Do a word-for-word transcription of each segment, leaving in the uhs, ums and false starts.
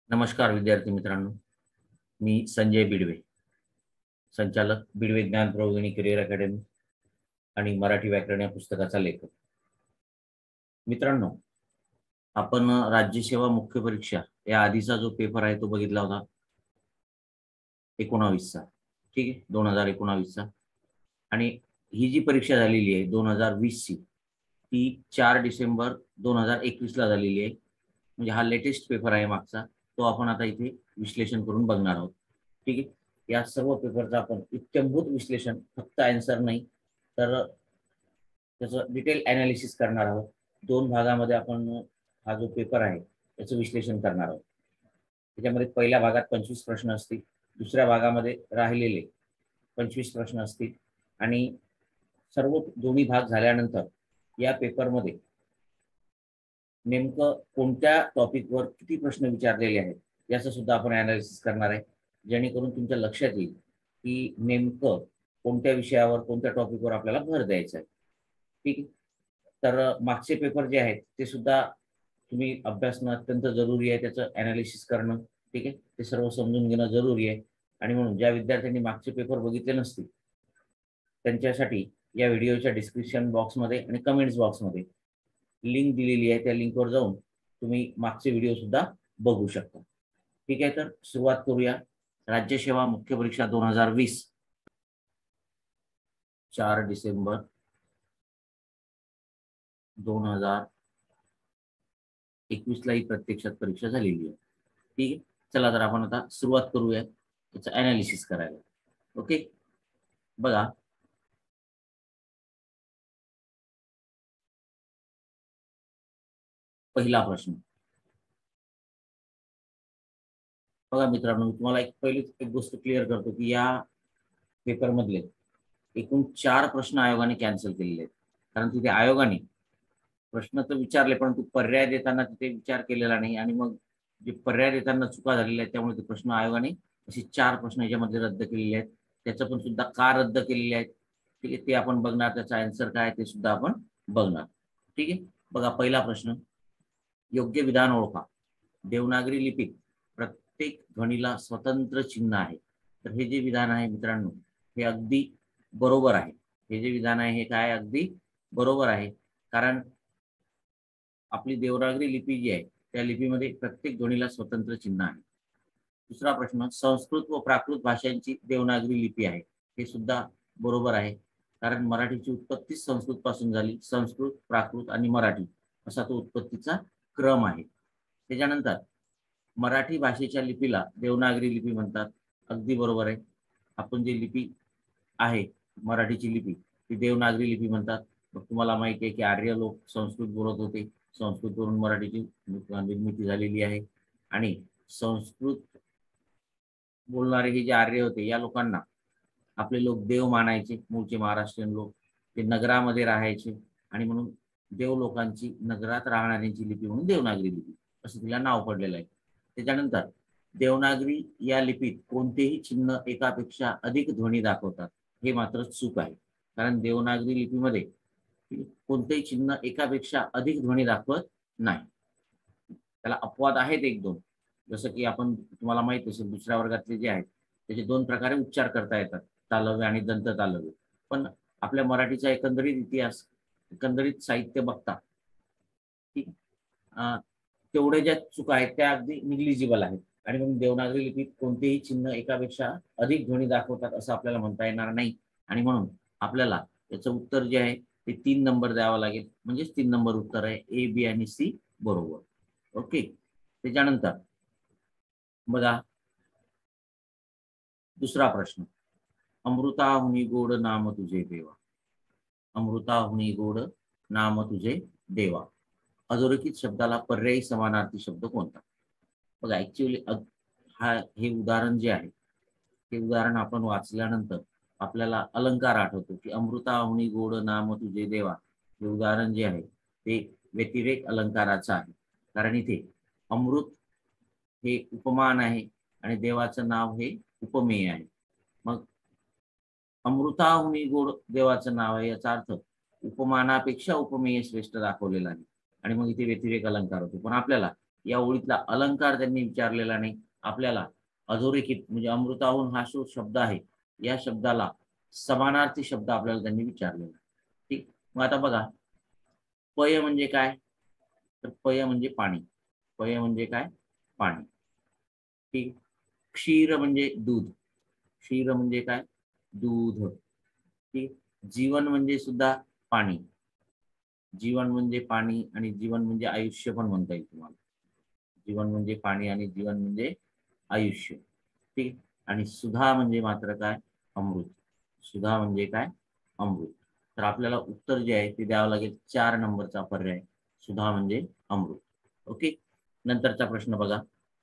नमस्कार विद्यार्थी मित्रांनो, मी संजय बिडवे, संचालक बिडवे ज्ञान प्रबोधिनी करिअर अकॅडमी आणि मराठी व्याकरण या पुस्तकाचा लेखक. मित्रांनो, आपण राज्यसेवा मुख्य परीक्षा या आधीचा जो पेपर आहे तो बघितला होता एकोणावीसचा. ठीक आहे, दोन हजार एकोणावीसचा. आणि ही जी परीक्षा झालेली आहे दोन हजार वीस ची, ती चार डिसेंबर दोन हजार एकवीस ला झालेली आहे. म्हणजे हा लेटेस्ट पेपर आहे मागचा, तो आपण आता इथे विश्लेषण करून बघणार आहोत. ठीक आहे, या सर्व पेपरचं आपण इत्यंभूत विश्लेषण, फक्त आन्सर नाही तर त्याचं डिटेल अनालिसिस करणार आहोत. दोन भागामध्ये आपण हा जो पेपर आहे त्याचं विश्लेषण करणार आहोत. त्याच्यामध्ये पहिल्या भागात पंचवीस प्रश्न असतील, दुसऱ्या भागामध्ये राहिलेले पंचवीस प्रश्न असतील आणि सर्व दोन्ही भाग झाल्यानंतर या पेपरमध्ये नेमकं कोणत्या टॉपिकवर किती प्रश्न विचारलेले आहेत याचं सुद्धा आपण अनालिसिस करणार आहे, जेणेकरून तुमच्या लक्षात येईल की नेमकं कोणत्या विषयावर कोणत्या टॉपिकवर आपल्याला भर द्यायचा आहे. ठीक आहे, तर मागचे पेपर जे आहेत ते सुद्धा तुम्ही अभ्यासणं अत्यंत जरुरी आहे, त्याचं अनालिसिस करणं. ठीक आहे, ते सर्व समजून घेणं जरुरी आहे. आणि म्हणून ज्या विद्यार्थ्यांनी मागचे पेपर बघितले नसतील त्यांच्यासाठी या व्हिडिओच्या डिस्क्रिप्शन बॉक्समध्ये आणि कमेंट्स बॉक्समध्ये लिंक दिलेली आहे, त्या लिंकवर जाऊन तुम्ही मागचे व्हिडिओ सुद्धा बघू शकता. ठीक आहे, तर सुरुवात करूया. राज्यसेवा मुख्य परीक्षा दोन हजार वीस, चार डिसेंबर दोन हजार एकवीस ला ही प्रत्यक्षात परीक्षा झालेली आहे. ठीक आहे, चला तर आपण आता सुरुवात करूया त्याचं अनालिसिस करायला. ओके, बघा पहिला प्रश्न. बघा मित्रांनो, तुम्हाला एक पहिली एक गोष्ट क्लिअर करतो की या पेपर मधले एकूण चार प्रश्न आयोगाने कॅन्सल केलेले आहेत. कारण तिथे आयोगाने प्रश्न तर विचारले परंतु पर्याय देताना तिथे विचार केलेला नाही, आणि मग जे पर्याय देताना चुका झालेल्या आहेत त्यामुळे ते प्रश्न आयोगाने असे चार प्रश्न याच्यामध्ये रद्द केलेले आहेत. त्याचं पण सुद्धा का रद्द केलेले आहेत ठीक आहे ते आपण बघणार, त्याचा आन्सर काय ते सुद्धा आपण बघणार. ठीक आहे, बघा पहिला प्रश्न, योग्य विधान ओळखा. देवनागरी लिपीत प्रत्येक ध्वनीला स्वतंत्र चिन्ह आहे. तर हे जे विधान आहे मित्रांनो हे अगदी बरोबर आहे. हे जे विधान आहे हे काय अगदी बरोबर आहे, कारण आपली देवनागरी लिपी जी आहे त्या लिपीमध्ये प्रत्येक ध्वनीला स्वतंत्र चिन्ह आहे. दुसरा प्रश्न, संस्कृत व प्राकृत भाषांची देवनागरी लिपी आहे. हे सुद्धा बरोबर आहे, कारण मराठीची उत्पत्ती संस्कृत पासून झाली. संस्कृत, प्राकृत आणि मराठी असा तो उत्पत्तीचा क्रम आहे. त्याच्यानंतर मराठी भाषेच्या लिपीला देवनागरी लिपी म्हणतात. अगदी बरोबर आहे. आपण जी लिपी आहे मराठीची लिपी ती देवनागरी लिपी म्हणतात. मग तुम्हाला माहिती आहे की आर्य लोक संस्कृत बोलत होते, संस्कृतवरून मराठीची निर्मिती झालेली आहे. आणि संस्कृत बोलणारे हे जे आर्य होते या लोकांना आपले लोक देव मानायचे. मूळचे महाराष्ट्रीयन लोक ते नगरामध्ये राहायचे आणि म्हणून देव लोकांची, नगरात राहणाऱ्यांची लिपी म्हणून देवनागरी लिपी असं तिला नाव पडलेलं आहे. त्याच्यानंतर देवनागरी या लिपीत कोणतेही चिन्ह एकापेक्षा अधिक ध्वनी दाखवतात. हे मात्र चूक आहे, कारण देवनागरी लिपीमध्ये कोणतेही चिन्ह एकापेक्षा अधिक ध्वनी दाखवत नाही. त्याला अपवाद आहेत एक दोन, जसं की आपण तुम्हाला माहित असेल दुसऱ्या वर्गातले जे आहेत त्याचे दोन प्रकारे उच्चार करता येतात, तालव्य आणि दंत तालव्य. पण आपल्या मराठीचा एकंदरीत इतिहास, एकंदरीत साहित्य बघता ठीक तेवढे ज्या चुका आहेत त्या अगदी निग्लिजिबल आहेत. आणि मग देवनागरी लिपीत कोणतेही चिन्ह एकापेक्षा अधिक ध्वनी दाखवतात असं आपल्याला म्हणता येणार नाही. आणि म्हणून आपल्याला याचं उत्तर जे आहे ते तीन नंबर द्यावं लागेल. म्हणजेच तीन नंबर उत्तर आहे, ए, बी आणि सी बरोबर. ओके, त्याच्यानंतर बघा दुसरा प्रश्न, अमृताहुनी गोड नाम तुझे देवा. अमृताहुनी गोड नाम तुझे देवा. अधोरेखित शब्दाला पर्यायी समानार्थी शब्द कोणता? बघा ऍक्च्युअली हा हे उदाहरण जे आहे ते उदाहरण आपण वाचल्यानंतर आपल्याला अलंकार आठवतो की अमृताहुनी गोड नाम तुझे देवा. हे उदाहरण जे आहे ते व्यतिरेक अलंकाराचं आहे, कारण इथे अमृत हे उपमान आहे आणि देवाचं नाव हे उपमेय आहे. मग अमृताहुनी गोड देवाचं नाव आहे याचा अर्थ उपमानापेक्षा उपमेय श्रेष्ठ दाखवलेला आहे आणि मग इथे व्यतिरेक अलंकार होतो. पण आपल्याला या ओळीतला अलंकार त्यांनी विचारलेला नाही. आपल्याला अधोरेखित म्हणजे अमृताहून हा जो शब्द आहे, या शब्दाला समानार्थी शब्द आपल्याला त्यांनी विचारलेला. ठीक. मग आता बघा, पय म्हणजे काय? तर पय म्हणजे पाणी. पय म्हणजे काय? पाणी. ठीक. क्षीर म्हणजे दूध. क्षीर म्हणजे काय? दूध. ठीक. जीवन म्हणजे सुद्धा पाणी. जीवन म्हणजे पाणी आणि जीवन म्हणजे आयुष्य पण म्हणता येईल तुम्हाला. जीवन म्हणजे पाणी आणि जीवन म्हणजे आयुष्य. ठीक. आणि सुधा म्हणजे मात्र काय? अमृत. सुधा म्हणजे काय? अमृत. तर आपल्याला उत्तर जे आहे ते द्यावं लागेल चार नंबरचा पर्याय, सुधा म्हणजे अमृत. ओके. नंतरचा प्रश्न बघा.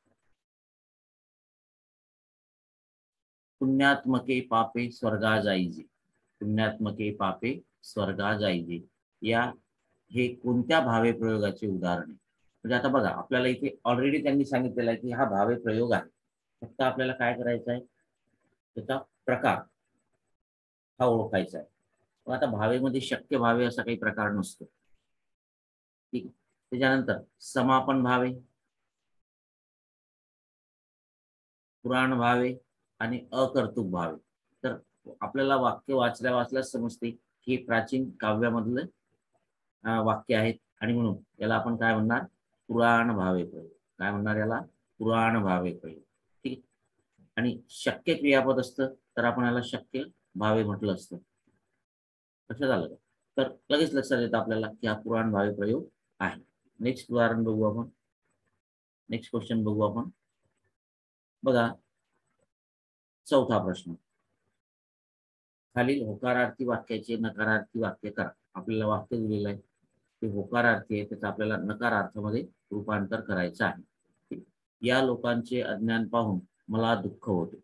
पुण्यात्मके पापे स्वर्गा जाईजे. पुण्यात्मके पापे स्वर्गा जाईजे. या हे कोणत्या भावे प्रयोगाचे उदाहरण आहे? म्हणजे आता बघा, आपल्याला इथे ऑलरेडी त्यांनी सांगितलेलं आहे की हा भावे प्रयोग आहे. फक्त आपल्याला काय करायचं आहे, त्याचा प्रकार हा ओळखायचा आहे. मग आता भावेमध्ये शक्य भावे असा काही प्रकार नसतो. ठीक. त्याच्यानंतर समापन भावे, पुराण भावे आणि अकर्तृक भावे. तर आपल्याला वाक्य वाचल्या वाचल्याच समजते की हे प्राचीन काव्यामधलं वाक्य आहेत आणि म्हणून याला आपण काय म्हणणार? पुराण भावे प्रयोग. काय म्हणणार याला? पुराण भावे प्रयोग. ठीक. आणि शक्य क्रियापद असतं तर आपण याला शक्य भावे म्हटलं असतं. लक्षात आलं का? तर लगेच लक्षात येतं आपल्याला की हा पुराण भावे प्रयोग आहे. नेक्स्ट उदाहरण बघू आपण. नेक्स्ट क्वेश्चन बघू आपण. बघा, चौथा प्रश्न. खालील होकारार्थी वाक्याचे नकारार्थी वाक्य करा. आपल्याला वाक्य दिलेलं आहे ते होकारार्थी आहे, त्याचं आपल्याला नकारार्थामध्ये रूपांतर करायचं आहे. या लोकांचे अज्ञान पाहून मला दुःख होते.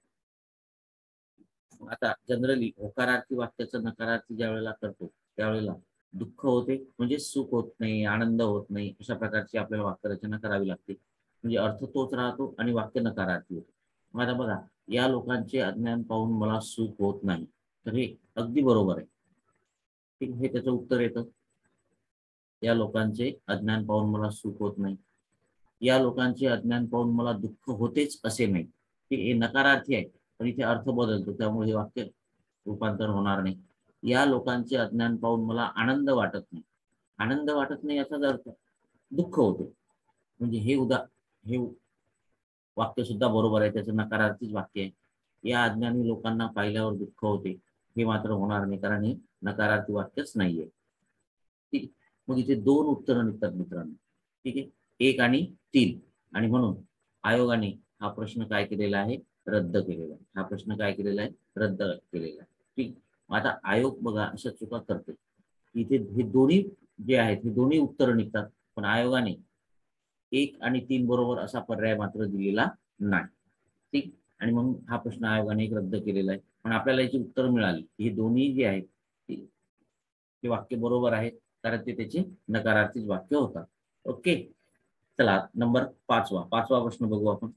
आता जनरली होकारार्थी वाक्याचं नकारार्थी ज्या वेळेला करतो त्यावेळेला दुःख होते म्हणजे सुख होत नाही, आनंद होत नाही, अशा प्रकारची आपल्याला वाक्यरचना करावी लागते. म्हणजे अर्थ तोच राहतो आणि वाक्य नकारार्थी होते. मग आता बघा, या लोकांचे अज्ञान पाहून मला सुख होत नाही, तर हे अगदी बरोबर आहे. ठीक. हे त्याचं उत्तर येतं. या लोकांचे अज्ञान पाहून मला सुख होत नाही. या लोकांचे अज्ञान पाहून मला दुःख होतेच असे नाही. हे नकारार्थी आहे पण इथे अर्थ बदलतो, त्यामुळे हे वाक्य रूपांतर होणार नाही. या लोकांचे अज्ञान पाहून मला आनंद वाटत नाही. आनंद वाटत नाही याचाच अर्थ दुःख होते. म्हणजे हे उदा हे वाक्य सुद्धा बरोबर आहे, त्याचं नकारार्थीच वाक्य आहे. या अज्ञानी लोकांना पाहिल्यावर दुःख होते, हे मात्र होणार नाही, कारण हे नकारार्थी वाक्यच नाहीये. ठीक. मग इथे दोन उत्तरं निघतात मित्रांनो. ठीक आहे, एक आणि तीन. आणि म्हणून आयोगाने हा प्रश्न काय केलेला आहे? रद्द केलेला आहे. हा प्रश्न काय केलेला आहे? रद्द केलेला आहे. ठीक. आता आयोग बघा अशा चुका करते. इथे हे दोन्ही जे आहेत हे दोन्ही उत्तरं निघतात, पण आयोगाने एक आणि तीन बरोबर असा पर्याय मात्र दिलेला नाही. ठीक. आणि मग हा प्रश्न आयोगाने एक रद्द केलेला आहे. पण आपल्याला याची उत्तर मिळाली. हे दोन्ही जे आहेत ते वाक्य बरोबर आहेत, कारण ते त्याचे नकारार्थी वाक्य होतात. ओके. चला नंबर पाचवा पाचवा प्रश्न बघू आपण.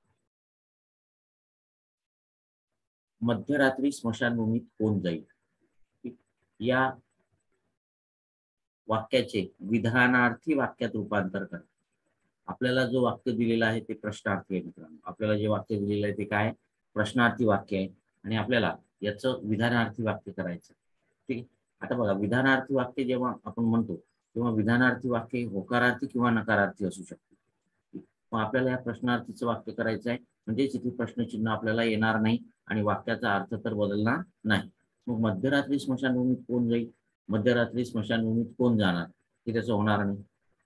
मध्यरात्री स्मशानभूमीत कोण जाईल? या वाक्याचे विधानार्थी वाक्यात रूपांतर करा. आपल्याला जो वाक्य दिलेलं आहे ते प्रश्नार्थी आहे मित्रांनो. आपल्याला जे वाक्य दिलेलं आहे ते काय? प्रश्नार्थी वाक्य आहे आणि आपल्याला याचं विधानार्थी वाक्य करायचं. ठीक. आता बघा, विधानार्थी वाक्य जेव्हा आपण म्हणतो तेव्हा विधानार्थी वाक्य होकारार्थी किंवा नकारार्थी असू शकते. मग आपल्याला या प्रश्नार्थीचं वाक्य करायचं आहे, म्हणजे इथे प्रश्नचिन्ह आपल्याला येणार नाही आणि वाक्याचा अर्थ तर बदलणार नाही. मग मध्यरात्री स्मशानभूमीत कोण जाईल? मध्यरात्री स्मशानभूमीत कोण जाणार? हे त्याचं होणार नाही.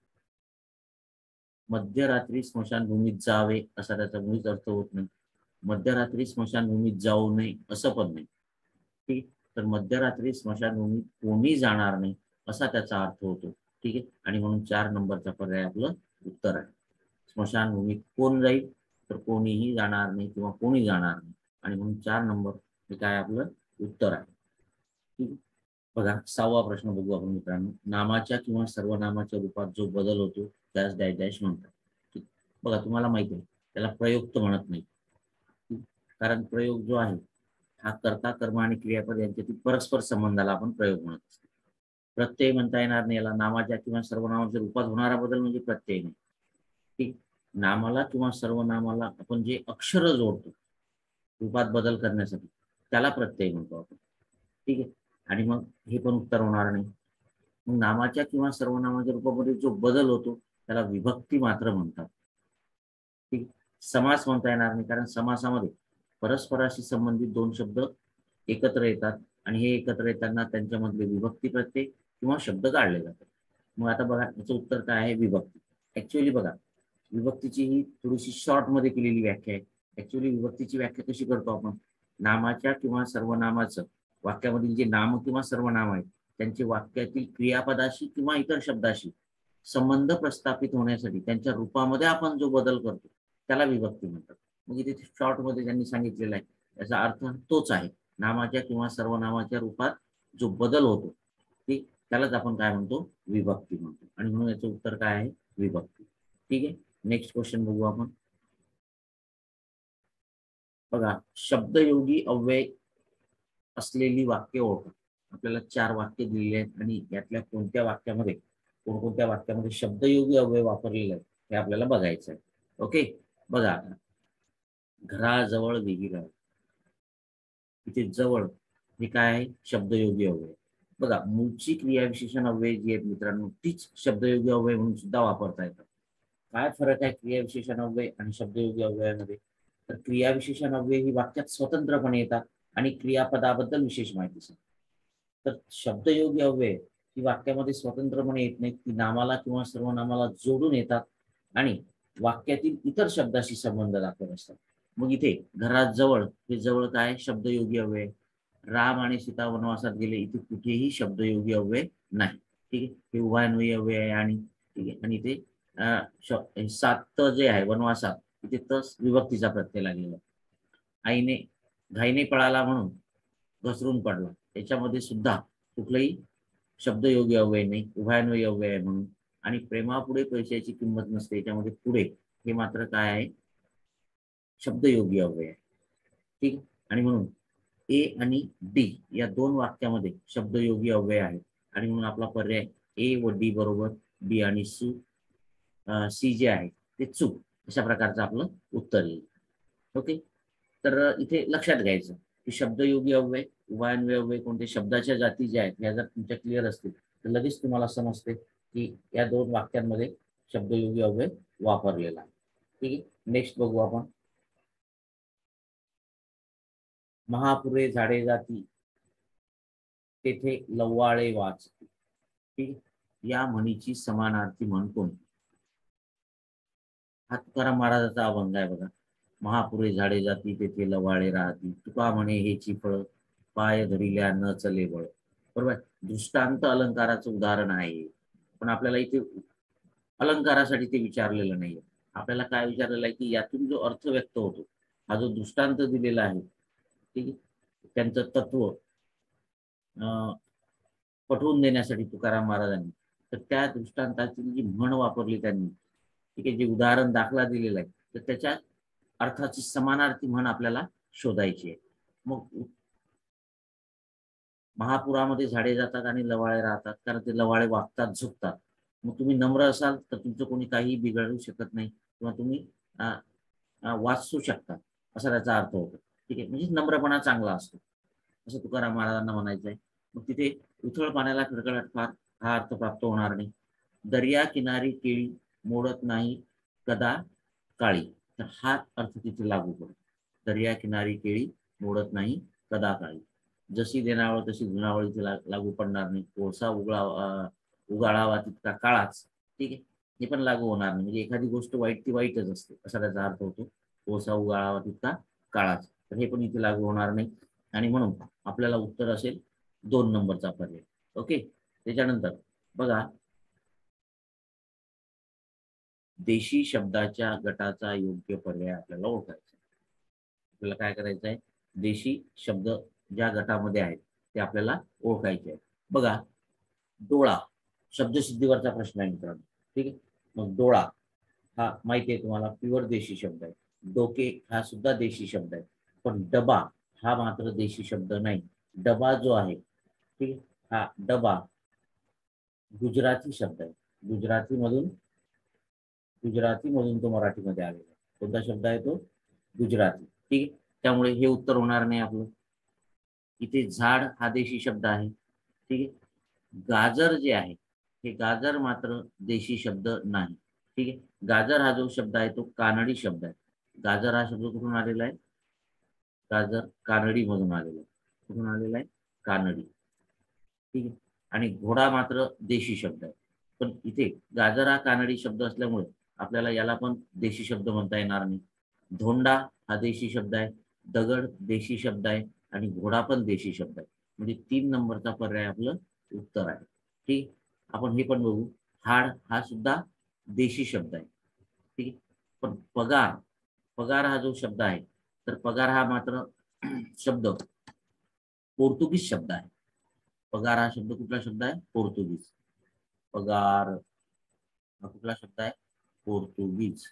मध्यरात्री स्मशानभूमीत जावे असा त्याचा मुळीच अर्थ होत नाही. मध्यरात्री स्मशानभूमीत जाऊ नये असं पण नाही. ठीक. तर मध्यरात्री स्मशानभूमीत कोणी जाणार नाही असा त्याचा अर्थ होतो. ठीक आहे. आणि म्हणून चार नंबरचा पर्याय आपलं उत्तर आहे. स्मशानभूमीत कोण जाईल? तर कोणीही जाणार नाही किंवा कोणी जाणार नाही, आणि म्हणून चार नंबर हे काय आपलं उत्तर आहे. ठीक. बघा, सहावा प्रश्न बघू आपण मित्रांनो. नामाच्या किंवा सर्वनामाच्या रूपात जो बदल होतो त्यास डॅश डॅश म्हणतात. ठीक. बघा, तुम्हाला माहिती आहे त्याला प्रयोग तर म्हणत नाही. कारण प्रयोग जो आहे हा कर्ता कर्म आणि क्रियापद यांच्यातील परस्पर संबंधाला आपण प्रयोग म्हणत असतो. प्रत्यय म्हणता येणार नाही याला. नामाच्या किंवा सर्वनामाच्या रूपात होणारा बदल म्हणजे प्रत्यय नाही. ठीक, नामाला किंवा सर्वनामाला आपण जे अक्षर जोडतो रूपात बदल करण्यासाठी त्याला प्रत्यय म्हणतो आपण. ठीक आहे, आणि मग हे पण उत्तर होणार नाही. मग नामाच्या किंवा सर्वनामाच्या रूपामध्ये जो बदल होतो त्याला विभक्ती मात्र म्हणतात. ठीक, समास म्हणता येणार नाही, कारण समासामध्ये परस्पराशी संबंधित दोन शब्द एकत्र येतात आणि हे एकत्र येताना त्यांच्यामधले विभक्ती प्रत्यय किंवा शब्द काढले जातात. मग आता बघा याचं उत्तर काय आहे, विभक्ती. ऍक्च्युअली बघा, विभक्तीची ही थोडीशी शॉर्ट मध्ये केलेली व्याख्या आहे. ऍक्च्युअली विभक्तीची व्याख्या कशी करतो आपण, नामाच्या किंवा सर्वनामाचं वाक्यामधील जे नाम किंवा सर्वनाम आहे त्यांचे वाक्यातील क्रियापदाशी किंवा इतर शब्दाशी संबंध प्रस्थापित होण्यासाठी त्यांच्या रूपामध्ये आपण जो बदल करतो त्याला विभक्ती म्हणतात. मग इथे शॉर्ट मध्ये ज्यांनी सांगितलेला आहे याचा अर्थ तोच आहे, नामाच्या किंवा सर्वनामाच्या रूपात जो बदल होतो ठीक, त्यालाच आपण काय म्हणतो, विभक्ती म्हणतो. आणि म्हणून याचं उत्तर काय आहे, विभक्ती. ठीक आहे, नेक्स्ट क्वेश्चन बघू आपण. बघा, शब्दयोगी अव्यय असलेली वाक्य ओळखा. आपल्याला चार वाक्य दिलेली आहेत आणि यातल्या कोणत्या वाक्यामध्ये कोणकोणत्या वाक्यामध्ये शब्दयोगी अव्यय वापरलेले आहेत हे आपल्याला बघायचं आहे. ओके, बघा, घराजवळ विहीर आहे, इथे जवळ हे काय आहे, शब्दयोगी अव्यय. बघा, मूळची क्रियाविशेषण अव्यय जी आहेत मित्रांनो तीच शब्दयोगी अव्यय म्हणून सुद्धा वापरता येतात. काय फरक आहे क्रियाविशेषण अव्यय आणि शब्दयोगी अव्ययामध्ये, तर क्रियाविशेषण अव्यय ही वाक्यात स्वतंत्रपणे येतात आणि क्रियापदाबद्दल विशेष माहिती सांगतात. तर शब्दयोगी अव्यय ही वाक्यामध्ये स्वतंत्रपणे येत नाहीत, ती नामाला किंवा सर्वनामाला जोडून येतात आणि वाक्यातील इतर शब्दाशी संबंध दाखवत असतात. मग इथे घरात जवळ हे जवळ काय, शब्दयोगी अव्यय. राम आणि सीता वनवासात गेले, इथे कुठेही शब्दयोगी अव्यय नाही. ठीक आहे, हे उभयन्वयी अव्यय आहे. आणि ठीक आहे, आणि इथे अं, सात जे आहे वनवासात तिथे तस विभक्तीचा प्रत्यय लागलेला. आईने घाईने पळाला म्हणून घसरून पडला, त्याच्यामध्ये सुद्धा कुठलंही शब्दयोगी अव्यय नाही, उभयन्वयी अव्यय आहे म्हणून. आणि प्रेमापुढे पैशाची किंमत नसते, याच्यामध्ये पुढे हे मात्र काय आहे, शब्दयोगी अव्यय आहे. ठीक, आणि म्हणून ए आणि डी या दोन वाक्यामध्ये शब्दयोगी अव्यय आहेत आणि म्हणून आपला पर्याय ए व डी बरोबर, बी आणि सू सी जे आहे ते चूक, अशा प्रकारचं आपलं उत्तर येईल. ओके, तर इथे लक्षात घ्यायचं की शब्दयोगी अव्यय, उभयन्वयी अव्यय कोणते शब्दाच्या जाती ज्या आहेत ह्या जर तुमच्या क्लिअर असतील तर लगेच तुम्हाला समजते की या दोन वाक्यांमध्ये शब्दयोगी अव्यय वापरलेला आहे. ठीक आहे, नेक्स्ट बघू आपण. महापुरे झाडे जाती तेथे लव्वाळे वाचती. ठीक, या म्हणीची समानार्थी म्हण कोणती. हा तुकाराम महाराजाचा अभंग आहे बघा. महापुरे झाडे जाती तेथे लवाळे राहती, तुका म्हणे हेची फळ पाय धरिल्या न चले बळ. बरोबर, दृष्टांत अलंकाराचं उदाहरण आहे, पण आपल्याला इथे अलंकारासाठी ते विचारलेलं नाहीये. आपल्याला काय विचारलेलं आहे की यातून जो अर्थ व्यक्त होतो, हा जो दृष्टांत दिलेला आहे ठीक आहे, त्यांचं तत्व अं पटवून देण्यासाठी तुकाराम महाराजांनी तर त्या दृष्टांताची जी म्हण वापरली त्यांनी, ठीक आहे, जे उदाहरण दाखला दिलेला आहे तर त्याच्या अर्थाची समानार्थी म्हण आपल्याला शोधायची आहे. मग महापुरामध्ये झाडे जातात आणि लवाळे राहतात, कारण ते लवाळे वागतात झुकतात. मग तुम्ही नम्र असाल तर तुमचं कोणी काही बिघडू शकत नाही किंवा तुम्ही वाचू शकता, असा त्याचा अर्थ होतो. ठीक आहे, म्हणजे नम्रपणा चांगला असतो असं तुकाराम महाराजांना म्हणायचं आहे. मग तिथे उथळ पाण्याला खडखडाट फार हा अर्थ प्राप्त होणार नाही. दर्या किनारी केळी मोडत नाही कदा काळी, तर हा अर्थ तिथे लागू पडतो. दर्या किनारी केळी मोडत नाही कदा काळी, जशी देणावळ तशी धुनावळ इथे लागू पडणार नाही. कोळसा उगळा उगाळावा तितका काळाच, ठीक आहे, हे पण लागू होणार नाही. म्हणजे एखादी गोष्ट वाईट ती वाईटच असते असा त्याचा अर्थ होतो. कोळसा उगाळावा तितका काळाच, तर हे पण इथे लागू होणार नाही. आणि म्हणून आपल्याला उत्तर असेल दोन नंबरचा पर्याय. ओके, त्याच्यानंतर बघा, देशी शब्दाच्या गटाचा योग्य पर्याय आपल्याला ओळखायचा. आपल्याला काय करायचं आहे, देशी शब्द ज्या गटामध्ये आहेत ते आपल्याला ओळखायचे आहेत. बघा, डोळा शब्दसिद्धीवरचा प्रश्न आहे मित्रांनो. ठीक आहे, मग डोळा हा माहिती आहे तुम्हाला प्युअर देशी शब्द आहे. डोके हा सुद्धा देशी शब्द आहे, पण डबा हा मात्र देशी शब्द नाही. डबा जो आहे ठीक आहे, हा डबा गुजराती शब्द आहे. गुजराती मधून गुजराती मधून तो मराठीमध्ये आलेला आहे. कोणता शब्द आहे तो? गुजराती. ठीक आहे, त्यामुळे हे उत्तर होणार नाही आपलं. इथे झाड हा देशी शब्द आहे. ठीक आहे, गाजर जे आहे हे गाजर मात्र देशी शब्द नाही. ठीक आहे, गाजर हा जो शब्द आहे तो कानडी शब्द आहे. गाजर हा शब्द कुठून आलेला आहे? गाजर कानडी मधून आलेला आहे. कुठून आलेला आहे? कानडी. ठीक आहे, आणि घोडा मात्र देशी शब्द आहे. पण इथे गाजर हा कानडी शब्द असल्यामुळे आपल्याला याला पण देशी शब्द म्हणता येणार नाही. धोंडा हा देशी शब्द आहे, दगड देशी शब्द आहे आणि घोडा पण देशी शब्द आहे. म्हणजे तीन नंबरचा पर्याय आपलं उत्तर आहे. ठीक, आपण हे पण बघू. हाड हा सुद्धा देशी शब्द आहे. ठीक आहे, पण पगार पगार हा जो शब्द आहे तर पगार हा मात्र शब्द पोर्तुगीज शब्द आहे. पगार हा शब्द कुठला शब्द आहे? पोर्तुगीज. पगार हा कुठला शब्द आहे? पोर्तुगीज.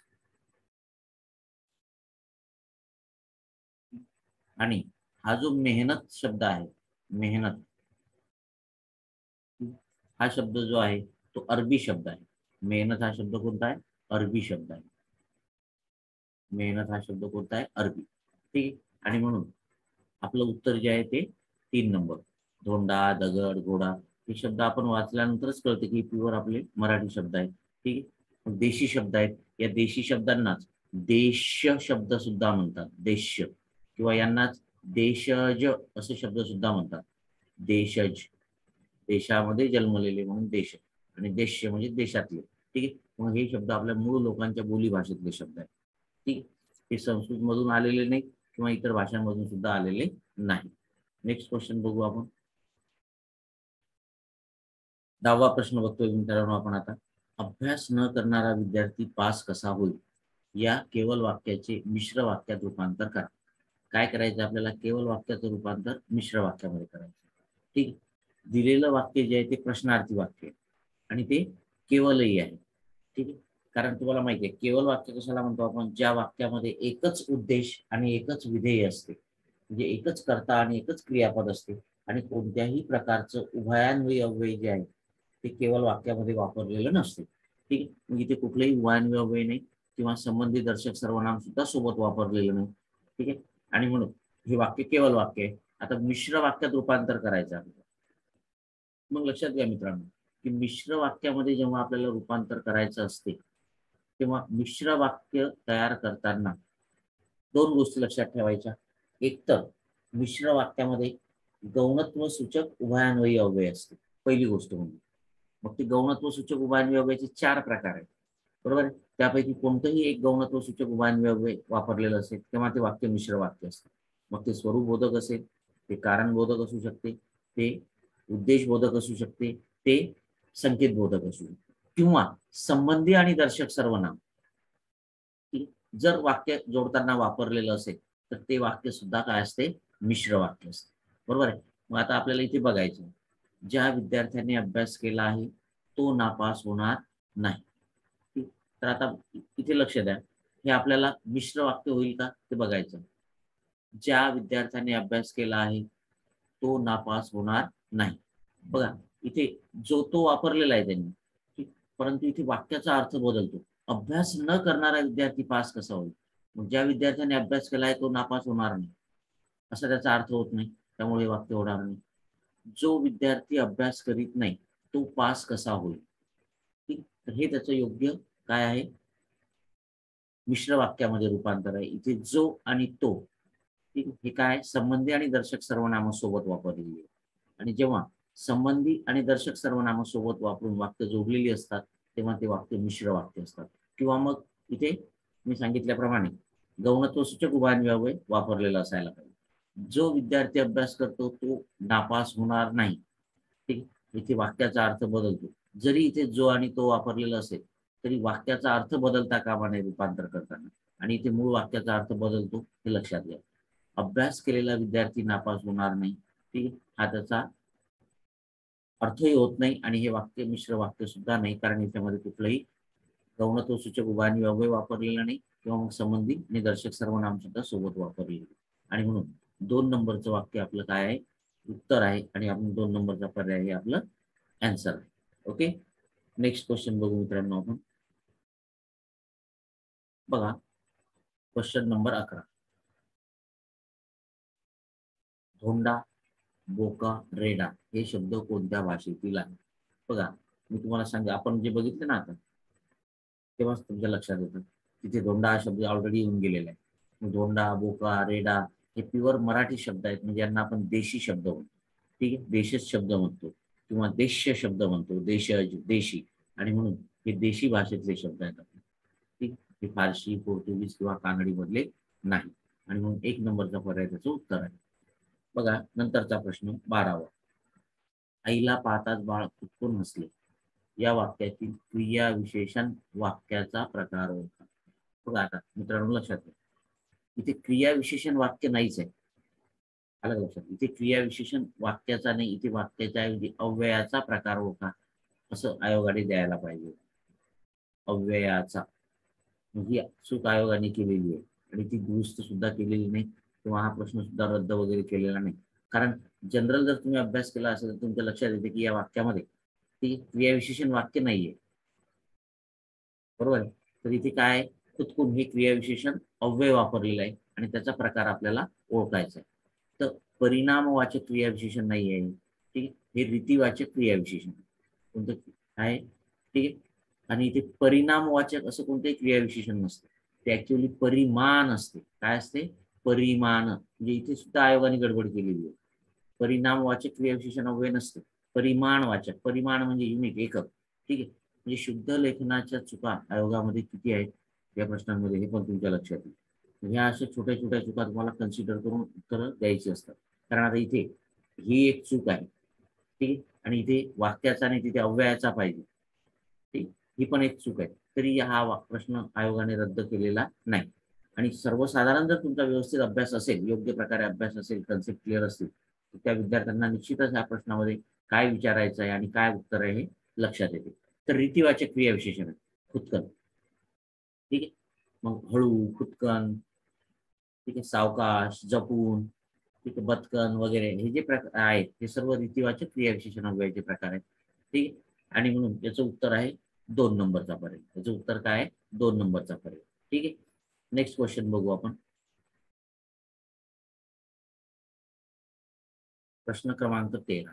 आणि हा जो मेहनत शब्द आहे, मेहनत हा शब्द जो आहे तो अरबी शब्द आहे. मेहनत हा शब्द कोणता आहे? अरबी शब्द आहे. मेहनत हा शब्द कोणता आहे? अरबी. ठीक आहे, आणि म्हणून आपलं उत्तर जे आहे ते तीन नंबर. धोंडा, दगड, घोडा हे शब्द आपण वाचल्यानंतरच कळते की प्युअर आपले मराठी शब्द आहेत. ठीक आहे, देशी शब्द आहेत. या देशी शब्दांनाच देश शब्द सुद्धा म्हणतात. देश, किंवा यांनाच देशज असे शब्द सुद्धा म्हणतात. देशज, देशामध्ये जन्मलेले म्हणून देश, आणि देश म्हणजे देशातले. ठीक आहे, मग हे शब्द आपल्या मूळ लोकांच्या बोली भाषेतले शब्द आहेत. ठीक, हे संस्कृत मधून आलेले नाही किंवा इतर भाषांमधून सुद्धा आलेले नाही. नेक्स्ट क्वेश्चन बघू आपण. दहावा प्रश्न बघतोय मित्रांनो आपण आता. अभ्यास न करणारा विद्यार्थी पास कसा होईल? या केवळ वाक्याचे मिश्र वाक्यात रूपांतर करा. काय करायचं आपल्याला? केवळ वाक्याचं रूपांतर मिश्र वाक्यामध्ये करायचं. ठीक, दिलेलं वाक्य जे आहे ते प्रश्नार्थी वाक्य आहे आणि ते केवलही आहे. ठीक आहे, कारण तुम्हाला माहिती आहे केवळ वाक्य कशाला म्हणतो आपण? ज्या वाक्यामध्ये एकच उद्देश आणि एकच विधेय असते, म्हणजे एकच कर्ता आणि एकच क्रियापद असते आणि कोणत्याही प्रकारचं उभयान्वयी अव्यय जे आहे ते केवळ वाक्यामध्ये वापरलेलं नसते. ठीक आहे, मग इथे कुठलंही उभयान्वयी अव्यय नाही किंवा संबंधी दर्शक सर्वनाम सुद्धा सोबत वापरलेलं नाही. ठीक आहे, आणि म्हणून हे वाक्य केवळ वाक्य आहे. आता मिश्र वाक्यात रूपांतर करायचं आहे. मग लक्षात घ्या मित्रांनो की मिश्र वाक्यामध्ये जेव्हा आपल्याला रूपांतर करायचं असते तेव्हा मिश्र वाक्य तयार करताना दोन गोष्टी लक्षात ठेवायच्या. एक तर मिश्र वाक्यामध्ये गौणत्व सूचक उभयान्वयी अव्यय असते, पहिली गोष्ट म्हणजे. मग ते गौणत्व सूचक उभयान्वयी अव्ययाचे चार प्रकार आहेत, बरोबर आहे. त्यापैकी कोणतंही एक गौणत्व सूचक उभयान्वयी अव्यय वापरलेलं असेल तेव्हा ते वाक्य मिश्र वाक्य असते. मग ते स्वरूपबोधक असेल, ते कारणबोधक असू शकते, ते उद्देशबोधक असू शकते, ते संकेतबोधक असू शकते, किंवा संबंधी आणि दर्शक सर्वनाम जर वाक्य जोडताना वापरलेलं असेल तर ते वाक्य सुद्धा काय असते? मिश्र वाक्य असते, बरोबर आहे. मग आता आपल्याला इथे बघायचं, ज्या विद्यार्थ्यांनी अभ्यास केला आहे तो नापास होणार नाही. ठीक, तर आता इथे लक्ष द्या, हे आपल्याला मिश्र वाक्य होईल का ते बघायचं. ज्या विद्यार्थ्याने अभ्यास केला आहे तो नापास होणार नाही. बघा इथे जो तो वापरलेला आहे त्यांनी. ठीक, परंतु इथे वाक्याचा अर्थ बदलतो. अभ्यास न करणारा विद्यार्थी पास कसा होईल? मग ज्या विद्यार्थ्याने अभ्यास केलाय तो नापास होणार नाही असा त्याचा अर्थ होत नाही, त्यामुळे वाक्य होणार नाही. जो विद्यार्थी अभ्यास करीत नाही तो पास कसा होईल? ठीक, तर हे त्याचं योग्य काय आहे? मिश्र वाक्यामध्ये रूपांतर आहे. इथे जो आणि तो, ठीक, हे काय? संबंधी आणि दर्शक सर्वनामासोबत वापरलेली आहे. आणि जेव्हा संबंधी आणि दर्शक सर्वनामासोबत वापरून वाक्य जोडलेली असतात तेव्हा ते वाक्य मिश्र वाक्य असतात. किंवा मग इथे मी सांगितल्याप्रमाणे गौणत्वसूचक उभयान्वय वापरलेलं असायला पाहिजे. जो विद्यार्थी अभ्यास करतो तो नापास होणार नाही. ठीक, इथे वाक्याचा अर्थ बदलतो. जरी इथे जो आणि तो वापरलेला असेल तरी वाक्याचा अर्थ बदलता कामा नये रूपांतर करताना, आणि इथे मूळ वाक्याचा अर्थ बदलतो हे लक्षात घ्या. अभ्यास केलेला विद्यार्थी नापास होणार नाही, ठीक, हा त्याचा अर्थही होत नाही आणि हे वाक्य मिश्र वाक्य सुद्धा नाही, कारण याच्यामध्ये कुठलंही गौणत्व सूचक उभयान्वयी अव्यय वापरलेला नाही किंवा मग संबंधी आणि दर्शक सर्वनाम सुद्धा सोबत वापरलेले. आणि म्हणून दोन नंबरचं वाक्य आपलं काय आहे? उत्तर आहे, आणि आपण दोन नंबरचा पर्याय हे आपलं आन्सर आहे. ओके, नेक्स्ट क्वेश्चन बघू मित्रांनो आपण. बघा क्वेश्चन नंबर अकरा. धोंडा, बोका, रेडा हे शब्द कोणत्या भाषेतील आहे? बघा मी तुम्हाला सांगा, आपण जे बघितले ना आता तेव्हाच तुमच्या लक्षात येतं. तिथे धोंडा हा शब्द ऑलरेडी येऊन गेलेला आहे. धोंडा, बोका, रेडा हे प्युअर मराठी शब्द आहेत, म्हणजे यांना आपण देशी शब्द म्हणतो. ठीक आहे, देशच शब्द म्हणतो किंवा देश्य शब्द म्हणतो, देशज, देशी, आणि म्हणून हे देशी भाषेतले शब्द आहेत. ठीक, हे फारशी, पोर्तुगीज किंवा कानडी मधले नाही, आणि म्हणून एक नंबरचा पर्याय त्याचं उत्तर आहे. बघा नंतरचा प्रश्न बारावा. आईला पाहताच बाळ फुटकून हसले या वाक्यातील क्रिया विशेषण वाक्याचा प्रकार होता. बघा आता मित्रांनो लक्षात घ्या, इथे क्रिया विशेषण वाक्य नाहीच आहे. आलं लक्षात, इथे क्रिया विशेषण वाक्याचा नाही, इथे वाक्याच्या ऐवजी अव्ययाचा प्रकार होता असं आयोगाने द्यायला पाहिजे. अव्ययाचा, ही चूक आयोगाने केलेली आहे आणि ती दुरुस्त सुद्धा केलेली नाही, किंवा हा प्रश्न सुद्धा रद्द वगैरे केलेला नाही. कारण जनरल जर तुम्ही अभ्यास केला असेल तर तुमच्या लक्षात येते की या वाक्यामध्ये ती क्रियाविशेषण वाक्य नाहीये, बरोबर आहे. तर इथे काय, खुदकून हे क्रियाविशेषण अव्यय वापरलेलं आहे आणि त्याचा प्रकार आपल्याला ओळखायचा आहे. तर परिणामवाचक क्रियाविशेषण नाही आहे, ठीक आहे, हे रीतिवाचक क्रियाविशेषण कोणतं आहे, ठीक आहे. आणि इथे परिणामवाचक असं कोणतंही क्रियाविशेषण नसतं, ते ऍक्च्युअली परिमाण असते. काय असते, परिमाण. म्हणजे इथे सुद्धा आयोगाने गडबड केलेली आहे. परिणामवाचक क्रियाविशेषण अव्यय नसते, परिमाणवाचक. परिमाण म्हणजे युनिट, एकक, ठीक आहे. म्हणजे शुद्ध लेखनाच्या चुका आयोगामध्ये किती आहेत या प्रश्नांमध्ये हे पण तुमच्या लक्षात येईल. ह्या अशा छोट्या छोट्या चुका तुम्हाला कन्सिडर करून उत्तर द्यायची असतात. कारण आता इथे ही एक चूक आहे, ठीक आहे, आणि इथे वाक्याचा आणि तिथे अव्ययाचा पाहिजे, ठीक, ही पण एक चूक आहे. तरी हा प्रश्न आयोगाने रद्द केलेला नाही. आणि सर्वसाधारण जर तुमचा व्यवस्थित अभ्यास असेल, योग्य प्रकारे अभ्यास असेल, कन्सेप्ट क्लिअर असतील, तर त्या विद्यार्थ्यांना निश्चितच या प्रश्नामध्ये काय विचारायचं आहे आणि काय उत्तर आहे हे लक्षात येते. तर रीतिवाचक क्रियाविशेषण आहे खुदकन, ठीक आहे. मग हळू, खुदकन, ठीक आहे, सावकाश, जपून, ठीक आहे, बदकन वगैरे हे जे प्रकार आहेत हे सर्व रीतिवाचक क्रियाविशेषण अव्ययाचे प्रकार आहेत, ठीक आहे. आणि म्हणून याचं उत्तर आहे दोन नंबरचा पर्याय. याचं उत्तर काय आहे, दोन नंबरचा पर्याय, ठीक आहे. नेक्स्ट क्वेश्चन बघू आपण. प्रश्न क्रमांक तेरा.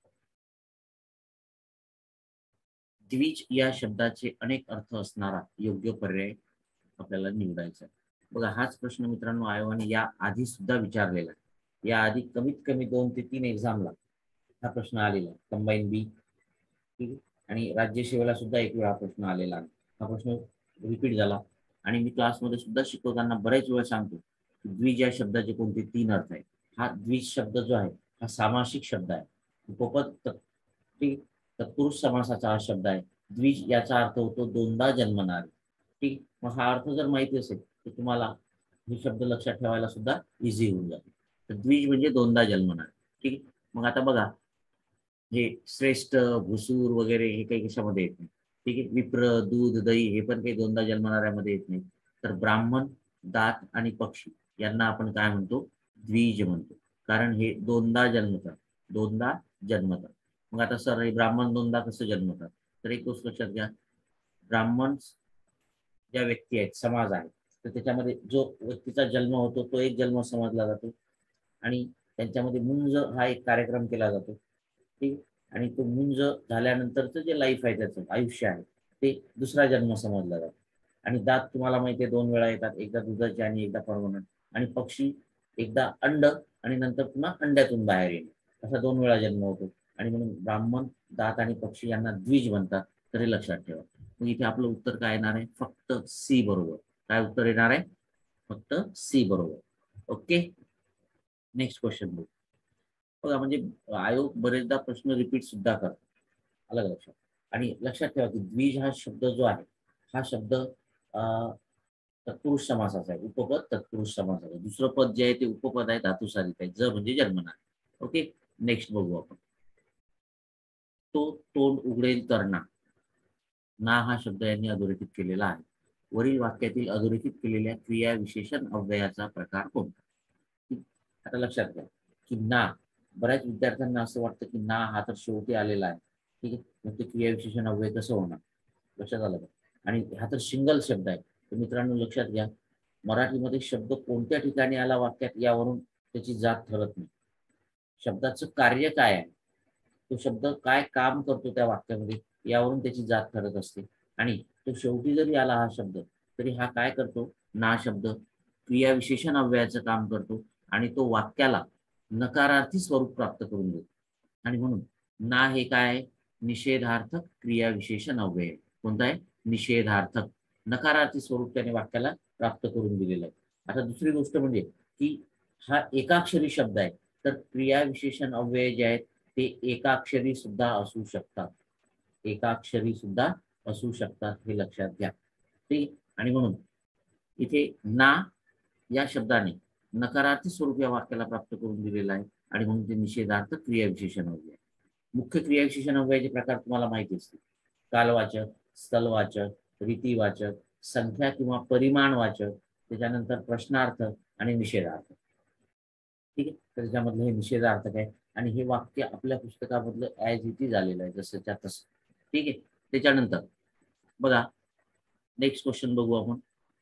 द्विज या शब्दाचे अनेक अर्थ असणारा योग्य पर्याय आपल्याला निवडायचा आहे. बघा हाच प्रश्न मित्रांनो आयोगाने या आधी सुद्धा विचारलेला आहे. या आधी कमीत कमी दोन ते तीन एक्झामला हा प्रश्न आलेला आहे, कंबाईन बी, ठीक आहे, आणि राज्यसेवेला सुद्धा एक वेळा प्रश्न आलेला आहे. हा प्रश्न रिपीट झाला आणि मी क्लासमध्ये सुद्धा शिकवताना बरेच वेळा सांगतो की द्विज या शब्दाचे कोणते तीन अर्थ आहेत. हा द्विज शब्द जो आहे हा सामासिक शब्द आहे, उपपद, ठीक, तत्पुरुष समासाचा हा शब्द आहे. द्विज याचा अर्थ होतो दोनदा जन्मणारे, ठीक. मग हा अर्थ जर माहिती असेल तर तुम्हाला हे शब्द लक्षात ठेवायला सुद्धा इझी होऊन जाते. तर द्विज म्हणजे दोनदा जन्मणारे, ठीक. मग आता बघा हे श्रेष्ठ, भुसूर वगैरे हे काही कशामध्ये येत नाही, ठीक आहे. विप्र, दूध, दही हे पण काही दोनदा जन्मणाऱ्यामध्ये येत नाही. तर ब्राह्मण, दात आणि पक्षी यांना आपण काय म्हणतो, द्विज म्हणतो, कारण हे दोनदा जन्मतात, दोनदा जन्मतात. मग आता सर हे ब्राह्मण दोनदा कसं जन्मतात, तर एक गोष्ट लक्षात घ्या, ब्राह्मण ज्या व्यक्ती आहेत, समाज आहे, तर त्याच्यामध्ये जो व्यक्तीचा जन्म होतो तो एक जन्म समजला जातो आणि त्यांच्यामध्ये मुंज हा एक कार्यक्रम केला जातो, ठीक. आणि तो मुंज झाल्यानंतरचं जे लाईफ आहे, त्याचं आयुष्य आहे, ते दुसरा जन्म समजला जातो. आणि दात तुम्हाला माहिती आहे दोन वेळा येतात, एकदा दुधाचे आणि एकदा परमनंट. आणि पक्षी एकदा अंड आणि नंतर पुन्हा अंड्यातून बाहेर येणे, असा दोन वेळा जन्म होतो. आणि म्हणून ब्राह्मण, दात आणि पक्षी यांना द्विज म्हणतात. तर हे लक्षात ठेवा. मग इथे आपलं उत्तर काय येणार आहे, फक्त सी बरोबर. काय उत्तर येणार आहे, फक्त सी बरोबर. ओके, नेक्स्ट क्वेश्चन बघू. बघा म्हणजे आयोग बरेचदा प्रश्न रिपीट सुद्धा करतो, अलग लक्षात. आणि लक्षात ठेवा की द्विज हा शब्द जो आहे हा शब्द तत्पुरुष समासाचा आहे, उपपद तत्पुरुष समासाचा. दुसरं पद जे आहे ते उपपद आहे, धातुसाधित आहे, ज म्हणजे जन्मनार. ओके, नेक्स्ट बघू आपण. तो तोंड उघडेल तर ना, ना हा शब्द यांनी अधोरेखित केलेला आहे. वरील वाक्यातील अधोरेखित केलेल्या क्रिया विशेषण अव्ययाचा प्रकार कोणता. आता लक्षात घ्या की ना, बऱ्याच विद्यार्थ्यांना असं वाटतं की ना हा तर शेवटी आलेला आहे, ठीक आहे, मग ते क्रिया विशेषण अव्यय कसं होणार, लक्षात आलं का. आणि हा तर सिंगल शब्द आहे, तर मित्रांनो लक्षात घ्या, मराठीमध्ये शब्द कोणत्या ठिकाणी आला वाक्यात यावरून त्याची जात ठरत नाही. शब्दाचं कार्य काय आहे, तो शब्द काय काम करतो त्या वाक्यामध्ये यावरून त्याची जात ठरत असते. आणि तो शेवटी जरी आला हा शब्द तरी हा काय करतो, ना शब्द क्रियाविशेषण अव्ययाचं काम करतो आणि तो वाक्याला नकारार्थी स्वरूप प्राप्त करून देतो. आणि म्हणून ना हे काय आहे, निषेधार्थक क्रियाविशेषण अव्यय. कोणता आहे, निषेधार्थक, नकारार्थी स्वरूप त्याने वाक्याला प्राप्त करून दिलेलं आहे. आता दुसरी गोष्ट म्हणजे की हा एकाक्षरी शब्द आहे, तर क्रियाविशेषण अव्यय जे आहेत ते एकाक्षरी सुद्धा असू शकतात. एकाक्षरी सुद्धा असू शकतात, हे लक्षात घ्या. ठीक. आणि म्हणून इथे ना या शब्दाने नकारार्थी स्वरूप या वाक्याला प्राप्त करून दिलेलं आहे आणि म्हणून ते निषेधार्थक क्रियाविशेषण अव्यय. मुख्य क्रियाविशेषण अव्ययाचे प्रकार तुम्हाला माहिती असतील. कालवाचक, स्थलवाचक, रीतिवाचक, संख्या किंवा परिमाणवाचक, त्याच्यानंतर प्रश्नार्थ आणि निषेधार्थ. ठीक आहे. तर त्याच्यामधलं हे निषेधार्थक आहे आणि हे वाक्य आपल्या पुस्तकामधलं ॲज इट इज आलेलं आहे, जसंच्या तसं. ठीक आहे. त्याच्यानंतर बघा, नेक्स्ट क्वेश्चन बघू आपण.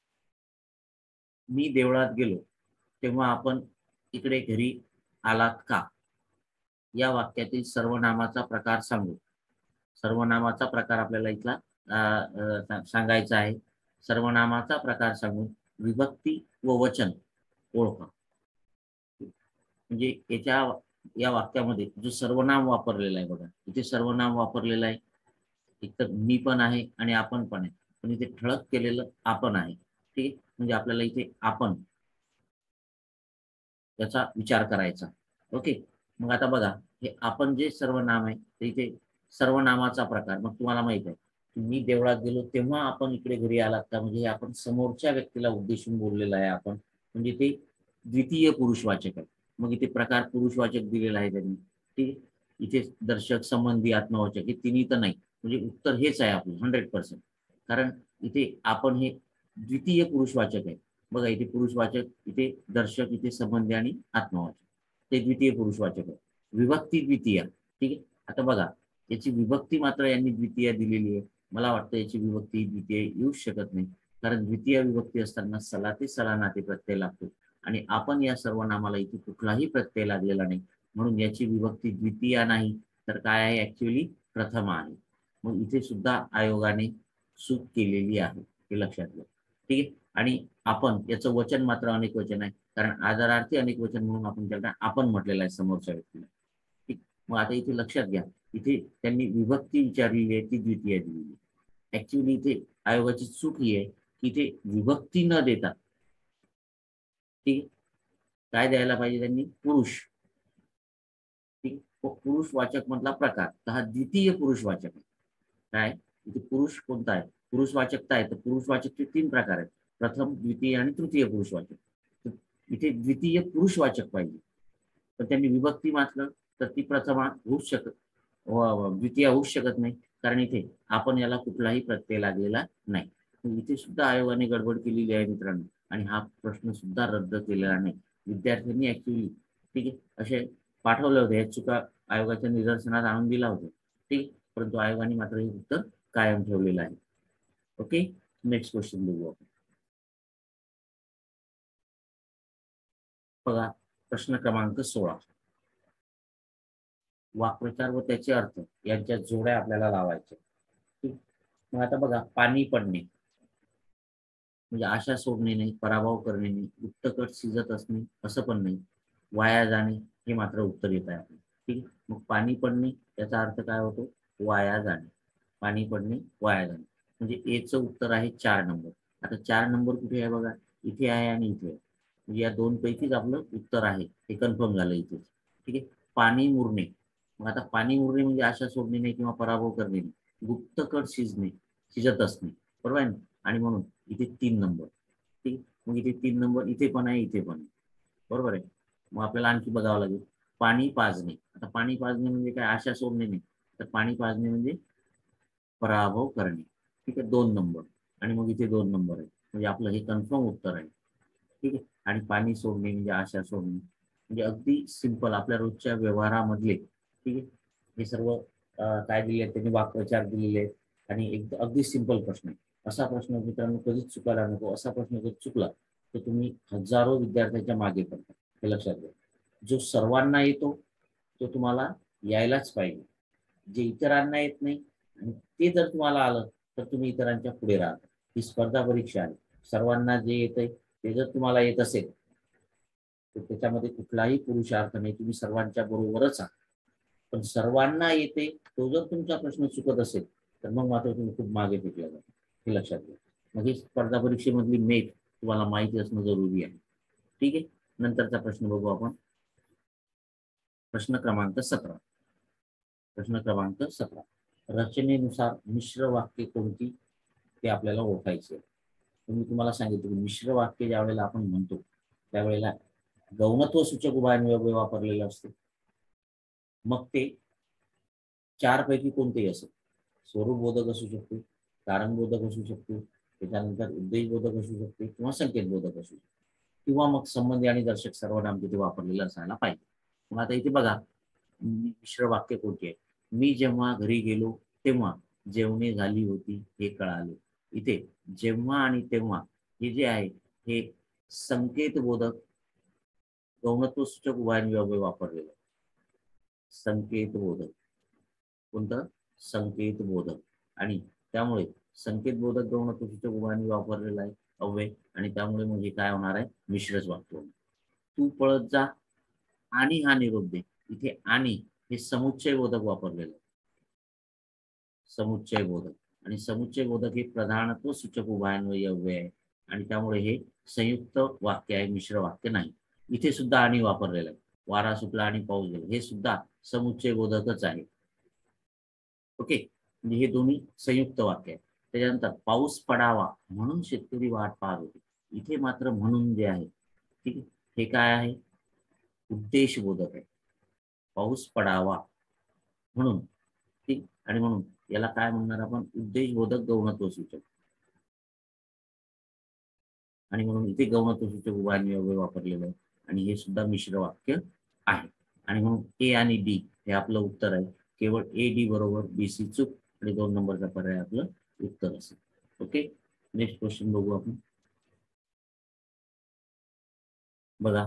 मी देवळात गेलो तेव्हा आपण इकडे घरी आलात का? या वाक्यातील सर्वनामाचा प्रकार सांगू. सर्वनामाचा प्रकार आपल्याला इथला सांगायचा आहे. सर्वनामाचा प्रकार सांगून विभक्ती व वचन ओळखा. म्हणजे याच्या या वाक्यामध्ये जो सर्वनाम वापरलेला आहे बघा, इथे सर्वनाम वापरलेलं आहे. एक तर मी पण आहे आणि आपण पण आहे, पण इथे ठळक केलेलं आपण आहे. ठीक. म्हणजे आपल्याला इथे आपण याचा विचार करायचा. ओके. मग आता बघा, हे आपण जे सर्वनाम आहे ते इथे सर्वनामाचा प्रकार. मग तुम्हाला माहित आहे की मी देवळात गेलो तेव्हा आपण इकडे घरी आलात का, म्हणजे हे आपण समोरच्या व्यक्तीला उद्देशून बोललेलं आहे आपण, म्हणजे ते द्वितीय पुरुषवाचक आहे. मग इथे प्रकार पुरुषवाचक दिलेला आहे त्यांनी. ठीक. इथे दर्शक, संबंधी, आत्मवाचक हे तिन्ही तर नाही, म्हणजे उत्तर हेच आहे आपलं हंड्रेड पर्सेंट. कारण इथे आपण हे द्वितीय पुरुषवाचक आहे. बघा, इथे पुरुषवाचक, इथे दर्शक, इथे संबंधी आणि आत्मवाचक, ते द्वितीय पुरुषवाचक आहे. विभक्ती द्वितीय. ठीक आहे. आता बघा, याची विभक्ती मात्र यांनी द्वितीय दिलेली आहे. मला वाटतं याची विभक्ती द्वितीय येऊच शकत नाही, कारण द्वितीय विभक्ती असताना सला ते सला नाते प्रत्यय लागतो आणि आपण या सर्वनामाला इथे कुठलाही प्रत्यय लागलेला नाही, म्हणून याची विभक्ती द्वितीय नाही, तर काय आहे, ऍक्च्युअली प्रथम आहे. मग इथे सुद्धा आयोगाने चूक केलेली आहे, हे लक्षात घ्या. ठीक आहे. आणि आपण याचं वचन मात्र अनेक वचन आहे, कारण आदरार्थी अनेक वचन म्हणून आपण त्याला आपण म्हटलेलं आहे समोरच्या व्यक्तीला. ठीक. मग आता इथे लक्षात घ्या, इथे त्यांनी विभक्ती विचारलेली आहे ती द्वितीय दिलेली. ऍक्च्युअली इथे आयोगाची चूक ही आहे की इथे विभक्ती न देता ठीक काय द्यायला पाहिजे त्यांनी, पुरुष. ठीक. पुरुषवाचक मधला प्रकार, तर हा द्वितीय पुरुषवाचक आहे. काय इथे पुरुष कोणता आहे, पुरुषवाचकता आहे, तर पुरुषवाचकचे तीन प्रकार आहेत, प्रथम, द्वितीय आणि तृतीय पुरुषवाचक. इथे द्वितीय पुरुषवाचक पाहिजे, तर त्यांनी विभक्ती मात्र तर ती प्रथम होऊच शकत, द्वितीय होऊच शकत नाही, कारण इथे आपण याला कुठलाही प्रत्यय लागलेला नाही. इथे सुद्धा आयोगाने गडबड केलेली आहे मित्रांनो, आणि हा प्रश्न सुद्धा रद्द केलेला नाही. विद्यार्थ्यांनी ऍक्च्युअली ठीक आहे असे पाठवले होते, या चुका आयोगाच्या निदर्शनात आणून दिला होता. ठीक. परंतु आयोगाने मात्र हे उत्तर कायम ठेवलेलं आहे. ओके. नेक्स्ट क्वेश्चन बघू आपण. बघा, प्रश्न क्रमांक सोळा. वाक्प्रचार व त्याचे अर्थ यांच्या जोड्या आपल्याला लावायच्या. ठीक. मग आता बघा, पाणी पडणे म्हणजे आशा सोडणे नाही, पराभव करणे नाही, उत्तकट शिजत असणे असं पण नाही, वाया जाणे हे मात्र उत्तर येत आहे आपलं. ठीक. मग पाणी पडणे याचा अर्थ काय होतो, वाया जाणे. पाणी पडणे, वाया जाणे, म्हणजे एचं उत्तर आहे चार नंबर. आता चार नंबर कुठे आहे बघा, इथे आहे आणि इथे आहे, म्हणजे या दोन पैकीच आपलं उत्तर आहे, हे कन्फर्म झालं इथे. ठीक आहे. पाणी मुरणे, मग आता पाणी मुरणे म्हणजे आशा सोडणे नाही किंवा पराभव करणे नाही, गुप्तकट शिजणे, शिजत असणे, बरोबर आहे ना. आणि म्हणून इथे तीन नंबर. ठीक. मग इथे तीन नंबर इथे पण आहे, इथे पण आहे, बरोबर आहे. मग आपल्याला आणखी बघावं लागेल, पाणी पाजणे. आता पाणी पाजणे म्हणजे काय, आशा सोडणे नाही, तर पाणी पाजणे म्हणजे पराभव करणे. ठीक आहे. दोन नंबर. आणि मग इथे दोन नंबर आहे, म्हणजे आपलं हे कन्फर्म उत्तर आहे. ठीक आहे. आणि पाणी सोडणे म्हणजे आशा सोडणे, म्हणजे अगदी सिंपल आपल्या रोजच्या व्यवहारामधले. ठीक आहे. हे सर्व काय दिले आहेत त्यांनी, वाक्प्रचार दिलेले आहेत आणि एक अगदी सिंपल प्रश्न आहे. असा प्रश्न मित्रांनो कधीच चुकायला नको. असा प्रश्न जर चुकला तर तुम्ही हजारो विद्यार्थ्यांच्या मागे पडता, हे लक्षात घ्या. जो सर्वांना येतो तो तुम्हाला यायलाच पाहिजे. जे इतरांना येत नाही आणि ते जर तुम्हाला आलं तर तुम्ही इतरांच्या पुढे राहता. ही स्पर्धा परीक्षा आहे. सर्वांना जे येतंय ते जर तुम्हाला येत असेल तर त्याच्यामध्ये कुठलाही पुरुषार्थ नाही, तुम्ही सर्वांच्या बरोबरच आहात. पण सर्वांना येते तो जर तुमचा प्रश्न चुकत असेल तर मग मात्र तुम्ही खूप मागे फेकला जाता, हे लक्षात घ्या. मग ही स्पर्धा परीक्षेमधली मेट तुम्हाला माहिती असणं जरुरी आहे. ठीक आहे, नंतरचा प्रश्न बघू आपण. प्रश्न क्रमांक सतरा. प्रश्न क्रमांक सतरा. रचनेनुसार मिश्र वाक्य कोणती ते आपल्याला ओळखायचे. मी तुम्हाला सांगितलं की मिश्र वाक्य ज्या वेळेला आपण म्हणतो त्यावेळेला गौणत्व सूचक उभयनिव्यय वापरलेलं असते. मग ते चार पैकी कोणतेही असेल. स्वरूपबोधक असू शकते, कारणबोधक असू शकते, त्याच्यानंतर उद्देशबोधक असू शकते किंवा संकेतबोधक असू शकते, किंवा मग संबंधी आणि दर्शक सर्वनाम तिथे वापरलेलं असायला पाहिजे. मग आता इथे बघा मिश्र वाक्य कोणती आहे. मी जेव्हा घरी गेलो तेव्हा जेवणे झाली होती हे कळाले. इथे जेव्हा आणि तेव्हा हे जे आहे हे संकेतबोधक गौणत्व सूचक उभयनिव्यय वापरलेलं. संकेतबोधक कोणतं? संकेतबोधक. आणि त्यामुळे संकेतबोधक गौणत्व सूचक उभयनिव्यय वापरलेला आहे अव्यय, आणि त्यामुळे म्हणजे काय होणार आहे, मिश्रच वाक्य होणार. तू पळत जा आणि हा निरोप दे. इथे आणि हे समुच्चय बोधक वापरलेलं आहे. समुच्चय बोधक, आणि समुच्चय बोधक हे प्रधानत्व सूचक उभयनिव्यय अव्यय आहे आणि त्यामुळे हे संयुक्त वाक्य आहे, मिश्र वाक्य नाही. इथे सुद्धा आणि वापरलेलं आहे. वारा सुटला आणि पाऊस गेला हे सुद्धा समुच्चय बोधकच आहे. ओके, म्हणजे हे दोन्ही संयुक्त वाक्य आहे. त्याच्यानंतर पाऊस पडावा म्हणून शेतकरी वाट पाहत होते. इथे मात्र म्हणून जे आहे, ठीक आहे, हे काय आहे, उद्देशबोधक आहे. पाऊस पडावा म्हणून, ठीक, आणि म्हणून याला काय म्हणणार आपण, उद्देशबोधक गौणत्व सूचक. आणि म्हणून इथे गौणत्व सूचक उभयनिव्यय वापरलेलं आहे आणि हे सुद्धा मिश्र वाक्य आहे. आणि म्हणून ए आणि डी हे आपलं उत्तर आहे. केवळ ए डी बरोबर, बी सी चूक, आणि दोन नंबरचा पर्याय आपलं उत्तर असेल. ओके, नेक्स्ट क्वेश्चन बघू आपण. बघा,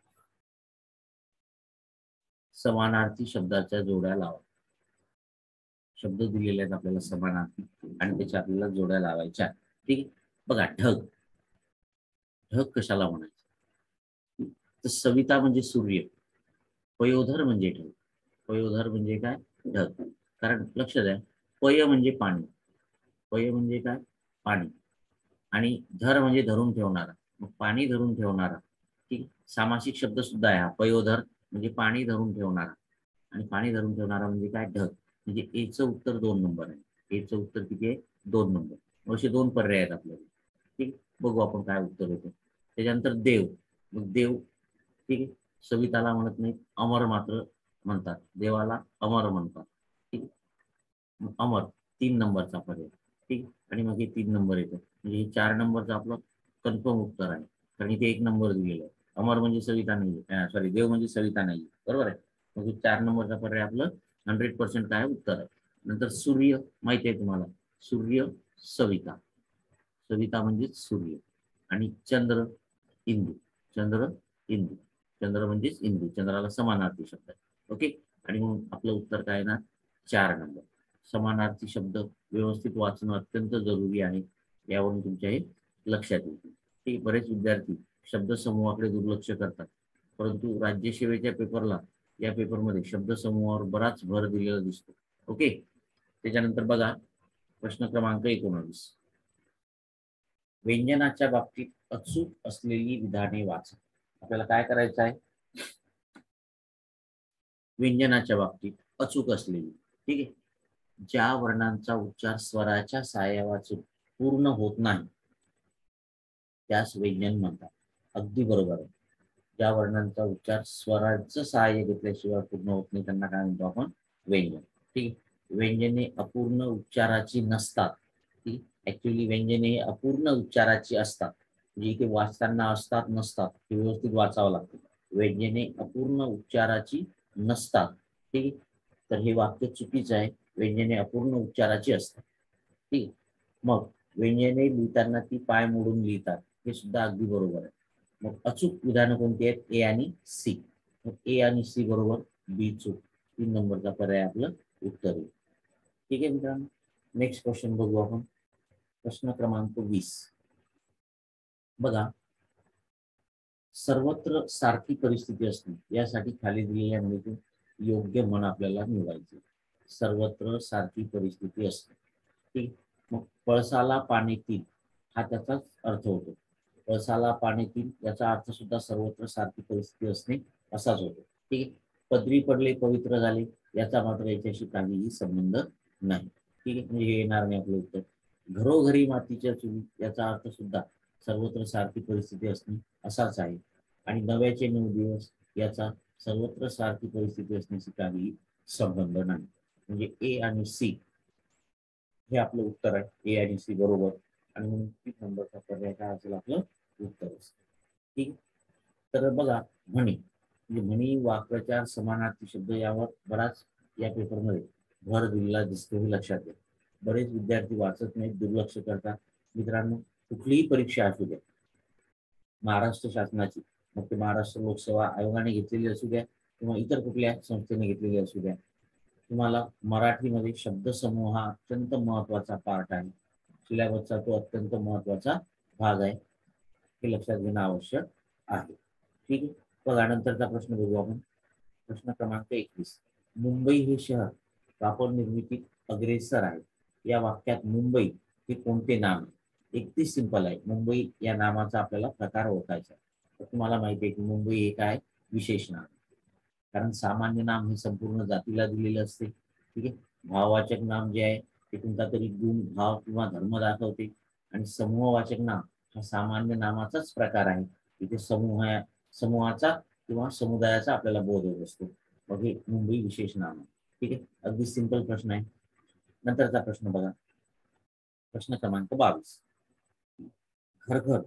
समानार्थी शब्दाच्या जोड्या लावा. शब्द दिलेले आहेत आपल्याला समानार्थी आणि त्याच्या आपल्याला जोड्या लावायच्या. ठीक, बघा ढग. ढग कशाला म्हणायचं, तर सविता म्हणजे सूर्य, पयोधर म्हणजे ढग. पयोधर म्हणजे काय, ढग. कारण लक्ष द्या, पय म्हणजे पाणी, पय म्हणजे काय, पाणी, आणि धर म्हणजे धरून ठेवणारा, मग पाणी धरून ठेवणारा. ठीक, सामासिक शब्द सुद्धा आहे हा. पयोधर म्हणजे पाणी धरून ठेवणारा, आणि पाणी धरून ठेवणारा म्हणजे काय, ढग. म्हणजे एचं उत्तर दोन नंबर आहे. एचं उत्तर किती आहे, दोन नंबर. असे दोन पर्याय आहेत आपल्याला. ठीक, बघू आपण काय उत्तर होतं. त्याच्यानंतर देव. मग देव, ठीक आहे, सविताला म्हणत नाही, अमर मात्र म्हणतात, देवाला अमर म्हणतात. ठीक, अमर तीन नंबरचा पर्याय. ठीक, आणि मग हे तीन नंबर येतं, म्हणजे हे चार नंबरचं आपलं कन्फर्म उत्तर आहे. कारण इथे एक नंबर दिलेला आहे. अमर म्हणजे सविता नाही, सॉरी देव म्हणजे सविता नाही, बरोबर आहे. मग हे चार नंबरचा पर्याय आपलं हंड्रेड पर्सेंट काय उत्तर आहे. नंतर सूर्य माहिती आहे तुम्हाला, सूर्य सविता, सविता म्हणजेच सूर्य, आणि चंद्र इंदू, चंद्र इंदू, चंद्र म्हणजेच इंदू, चंद्राला समानार्थी शब्द आहे. ओके, आणि मग आपलं उत्तर काय ना, चार नंबर. समानार्थी शब्द व्यवस्थित वाचणं अत्यंत जरुरी आहे, यावरून तुमच्या हे लक्षात येईल. ठीक, बरेच विद्यार्थी शब्दसमूहाकडे दुर्लक्ष करतात, परंतु राज्यसेवेच्या पेपरला, या पेपरमध्ये शब्दसमूहावर बराच भर दिलेला दिसतो. ओके, त्याच्यानंतर बघा प्रश्न क्रमांक एकोणावीस. व्यंजनाच्या बाबतीत अचूक असलेली विधाने वाचा. आपल्याला काय करायचं आहे, व्यंजनाच्या बाबतीत अचूक असलेली, ठीक आहे, ज्या वर्णांचा उच्चार स्वराच्या सहाय्याने पूर्ण होत नाही त्यास व्यंजन म्हणतात. अगदी बरोबर आहे. ज्या वर्णांचा उच्चार स्वराचं सहाय्य घेतल्याशिवाय पूर्ण होत नाही त्यांना काय म्हणतो आपण, व्यंजन. ठीक, व्यंजने अपूर्ण उच्चाराची नसतात. ठीक, ऍक्च्युली व्यंजने अपूर्ण उच्चाराची असतात, म्हणजे इथे वाचताना असतात नसतात हे व्यवस्थित वाचावं लागतं. व्यंजने अपूर्ण उच्चाराची नसतात. ठीक, तर हे वाक्य चुकीचं आहे. व्यंजने अपूर्ण उच्चाराची असतात. ठीक, मग व्यंजने लिहिताना ती पाय मोडून लिहितात, हे सुद्धा अगदी बरोबर आहे. मग अचूक विधानं कोणती आहेत? ए आणि सी. मग ए आणि सी बरोबर, बी चूक. तीन नंबरचा पर्याय आपलं उत्तर आहे. ठीक आहे मित्रांनो, नेक्स्ट क्वेश्चन बघू आपण. प्रश्न क्रमांक वीस बघा, सर्वत्र सारखी परिस्थिती असते यासाठी खाली दिलेल्या माहिती योग्य म्हण आपल्याला निवडायची. सर्वत्र सारखी परिस्थिती असते. ठीक. मग पळसाला पाण्यातील हा त्याचाच अर्थ होतो. पळसाला पाण्यातील याचा अर्थ सुद्धा सर्वत्र सारखी परिस्थिती असणे असाच होतो. ठीक आहे. पदरी पडले पवित्र झाले याचा मात्र याच्याशी काहीही संबंध नाही. ठीक आहे, म्हणजे हे येणार नाही आपलं उत्तर. घरोघरी मातीच्या चुली याचा अर्थ सुद्धा सर्वत्र सारखी परिस्थिती असणे असाच आहे. आणि नव्याचे नऊ दिवस याचा सर्वत्र सारखी परिस्थिती असण्याशी काहीही संबंध नाही. म्हणजे ए आणि सी हे आपलं उत्तर आहे. ए आणि सी बरोबर. आणि म्हणून तीन नंबरचा पर्याय काय असेल आपलं उत्तर असेल. ठीक. तर बघा, म्हणी म्हणजे म्हणी, वाक्प्रचार, समानार्थी शब्द यावर बराच या पेपरमध्ये भर दिलेला दिसतो, हे लक्षात घ्या. बरेच विद्यार्थी वाचत नाहीत, दुर्लक्ष करतात. मित्रांनो, कुठलीही परीक्षा असू द्या, महाराष्ट्र शासनाची, मग ते महाराष्ट्र लोकसेवा आयोगाने घेतलेली असू द्या किंवा इतर कुठल्या संस्थेने घेतलेली असू द्या, तुम्हाला मराठीमध्ये शब्दसमूह हा अत्यंत महत्वाचा पार्ट आहे. सिलेबसचा तो अत्यंत महत्वाचा भाग आहे, हे लक्षात घेणं आवश्यक आहे. ठीक आहे. बघा, नंतरचा प्रश्न बघू आपण. प्रश्न क्रमांक एकवीस. मुंबई हे शहर कापड निर्मितीत अग्रेसर आहे. या वाक्यात मुंबई हे कोणते नाम आहे? अगदी सिंपल आहे. मुंबई या नामाचा आपल्याला प्रकार ओळखायचा. तर तुम्हाला माहिती आहे की मुंबई हे काय विशेष नाम, कारण सामान्य नाम हे संपूर्ण जातीला दिलेलं असते. ठीक आहे. भाववाचक नाम जे आहे ते कोणता तरी गुण, भाव किंवा धर्म दाखवते. आणि समूहवाचक नाम हा सामान्य नामाचाच प्रकार आहे. इथे समूह समूहाचा किंवा समुदायाचा आपल्याला बोध होत असतो. मग हे मुंबई विशेष नाम आहे. ठीक आहे. अगदी सिंपल प्रश्न आहे. नंतरचा प्रश्न बघा. प्रश्न क्रमांक बावीस. घरघर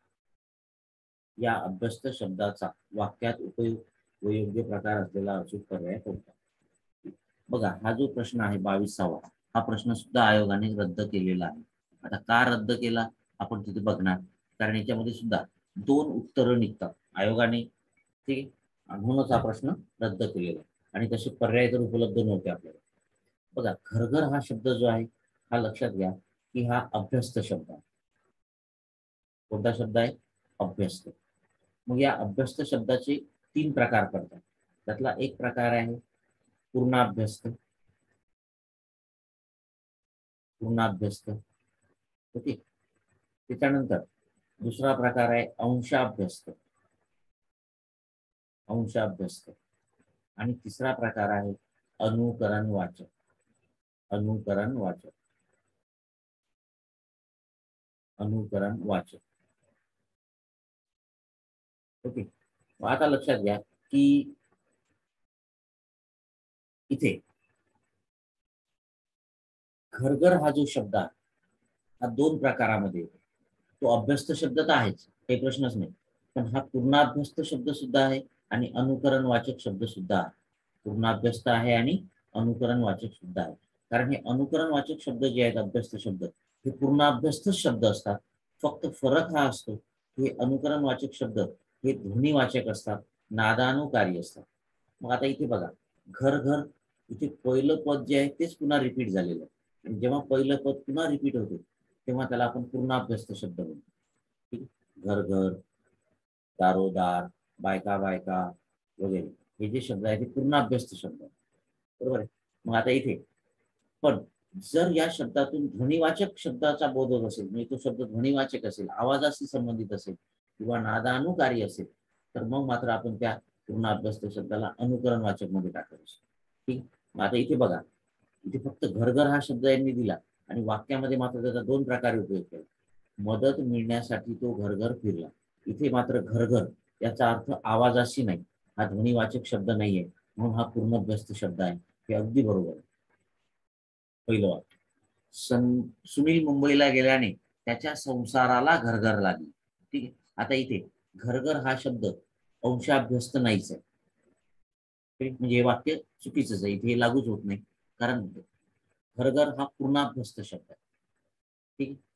या अभ्यस्त शब्दाचा वाक्यात उपयोग व योग्य प्रकार असलेला अचूक पर्याय कोणता? बघा, हा जो प्रश्न आहे बावीसावा, हा प्रश्न सुद्धा आयोगाने रद्द केलेला आहे. आता का रद्द केला आपण तिथे बघणार, कारण याच्यामध्ये सुद्धा दोन उत्तरं निघतात आयोगाने. ठीक, म्हणूनच हा प्रश्न रद्द केलेला आहे. आणि तसे पर्याय तर उपलब्ध नव्हते आपल्याला. बघा, घरघर हा शब्द जो आहे हा लक्षात घ्या की हा अभ्यस्त शब्द आहे. कोणता शब्द आहे? अभ्यस्त. मग या अभ्यस्त शब्दाचे तीन प्रकार पडतात. त्यातला एक प्रकार आहे पूर्णाभ्यस्त. पूर्णाभ्यस्त. ओके. त्याच्यानंतर दुसरा प्रकार आहे अंशाभ्यस्त. अंशाभ्यस्त. आणि तिसरा प्रकार आहे अनुकरण वाचक. अनुकरण वाचक. अनुकरण वाचक. ओके. आता लक्षात घ्या की इथे घरघर हा जो शब्द आहे हा दोन प्रकारामध्ये येतो. तो अभ्यस्त शब्द तर आहेच, काही प्रश्नच नाही, पण हा पूर्णाभ्यस्त शब्द सुद्धा आहे आणि अनुकरण वाचक शब्द सुद्धा आहे. पूर्णाभ्यस्त आहे आणि अनुकरण वाचक सुद्धा आहे. कारण हे अनुकरण वाचक शब्द जे आहेत अभ्यस्त शब्द, हे पूर्णाभ्यस्त शब्द असतात. फक्त फरक हा असतो की अनुकरण वाचक शब्द हे ध्वनिवाचक असतात, नादानुकारी असतात. मग आता इथे बघा, घर घर, इथे पहिलं पद जे आहे तेच पुन्हा रिपीट झालेलं आहे. आणि जेव्हा पहिलं पद पुन्हा रिपीट होते तेव्हा त्याला आपण पूर्णाभ्यस्त शब्द म्हणतो. ठीक. घर घर, दारोदार, बायका बायका वगैरे हे जे शब्द आहेत ते पूर्णाभ्यस्त शब्द आहेत. बरोबर आहे. मग आता इथे पण जर या शब्दातून ध्वनिवाचक शब्दाचा बोध होत असेल, म्हणजे तो शब्द ध्वनिवाचक असेल, आवाजाशी संबंधित असेल किंवा नादानुकारी असेल, तर मग मात्र आपण त्या पूर्णाभ्यस्त शब्दाला अनुकरण वाचक मध्ये टाकत असतो. ठीक. मग आता इथे बघा, इथे फक्त घरघर हा शब्द यांनी दिला आणि वाक्यामध्ये मात्र त्याचा दोन प्रकारे उपयोग केला. मदत मिळण्यासाठी तो घरघर फिरला. इथे मात्र घरघर याचा अर्थ आवाजाशी नाही, हा ध्वनिवाचक शब्द नाहीये, म्हणून हा पूर्णभ्यस्त शब्द आहे. हे अगदी बरोबर आहे. पहिलं वाक्य, सुनील मुंबईला गेल्याने त्याच्या संसाराला घरघर लागली. ठीक आहे. आता इथे घरघर हा शब्द अंशाभ्यस्त नाहीच आहे. म्हणजे हे वाक्य चुकीचंच आहे, इथे लागूच होत नाही, कारण घरघर हा पूर्णाभ्यस्त शब्द आहे. ठीक.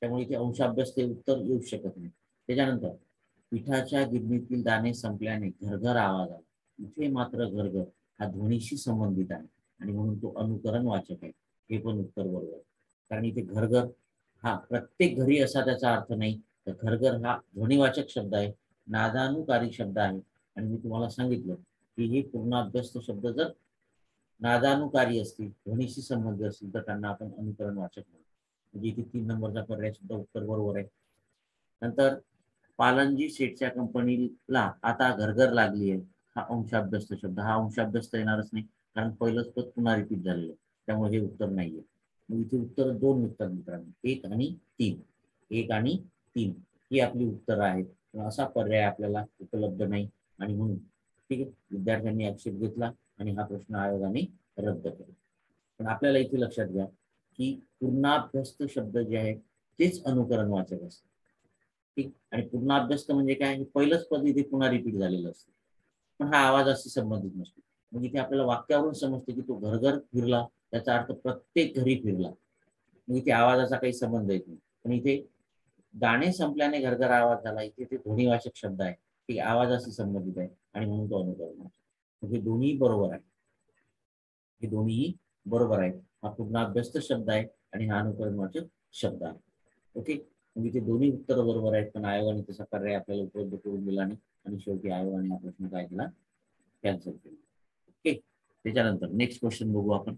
त्यामुळे इथे अंशाभ्यास ते उत्तर येऊ शकत नाही. त्याच्यानंतर पिठाच्या गिरणीतील दाणे संपल्याने घरघर आवाज आला. इथे मात्र घरघर हा ध्वनीशी संबंधित आहे आणि म्हणून तो अनुकरण वाचक आहे. हे पण उत्तर बरोबर आहे. कारण इथे घरघर हा प्रत्येक घरी असा त्याचा अर्थ नाही, तर घरघर हा ध्वनिवाचक शब्द आहे, नादानुकारी शब्द आहे. आणि मी तुम्हाला सांगितलं की हे पूर्णाभ्यस्त शब्द जर नादानुकारी असतील, ध्वनीशी संबंधित असतील, तर त्यांना आपण अनुकरण वाचक म्हणतो. म्हणजे इथे तीन नंबरचा पर्याय सुद्धा उत्तर बरोबर आहे. नंतर पालनजी शेठच्या कंपनीला आता घरघर लागली आहे, हा अंशाभ्यस्त शब्द. हा अंशाभ्यस्त येणारच नाही, कारण पहिलंच पद पुन्हा रिपीट झालेलं आहे, त्यामुळे हे उत्तर नाहीये. मग इथे उत्तर दोन निघतात मित्रांनो, एक आणि तीन. एक आणि तीन ही आपली उत्तर आहेत. असा पर्याय आपल्याला उपलब्ध नाही आणि म्हणून ठीक आहे, विद्यार्थ्यांनी आक्षेप घेतला आणि हा प्रश्न आयोगाने रद्द केला. पण आपल्याला इथे लक्षात घ्या की पूर्णाभ्यस्त शब्द जे आहेत तेच अनुकरण वाचक असतात. ठीक, आणि पूर्णाभ्यस्त म्हणजे काय, पहिलंच पद इथे पुन्हा रिपीट झालेलं असतं, पण हा आवाजाशी संबंधित नसतो. मग इथे आपल्याला वाक्यावरून समजते की तो घरघर फिरला, त्याचा अर्थ प्रत्येक घरी फिरला. मग इथे आवाजाचा काही संबंध येत नाही. पण इथे गाणे संपल्याने घरघर आवाज झाला, इथे ते ध्वनिवाचक शब्द आहे, ते आवाजाशी संबंधित आहे आणि म्हणून तो अनुकरण. हे दोन्ही बरोबर आहे. हे दोन्ही बरोबर आहेत. हा पूर्णाभ्यस्त शब्द आहे आणि हा अनुकरणवाचक शब्द आहे. ओके, म्हणजे ते दोन्ही उत्तर बरोबर आहेत, पण आयोगाने तसा पर्याय आपल्याला उपलब्ध करून दिला नाही आणि शेवटी आयोगाने हा प्रश्न काय केला, कॅन्सल केला. ओके, त्याच्यानंतर नेक्स्ट क्वेश्चन बघू आपण.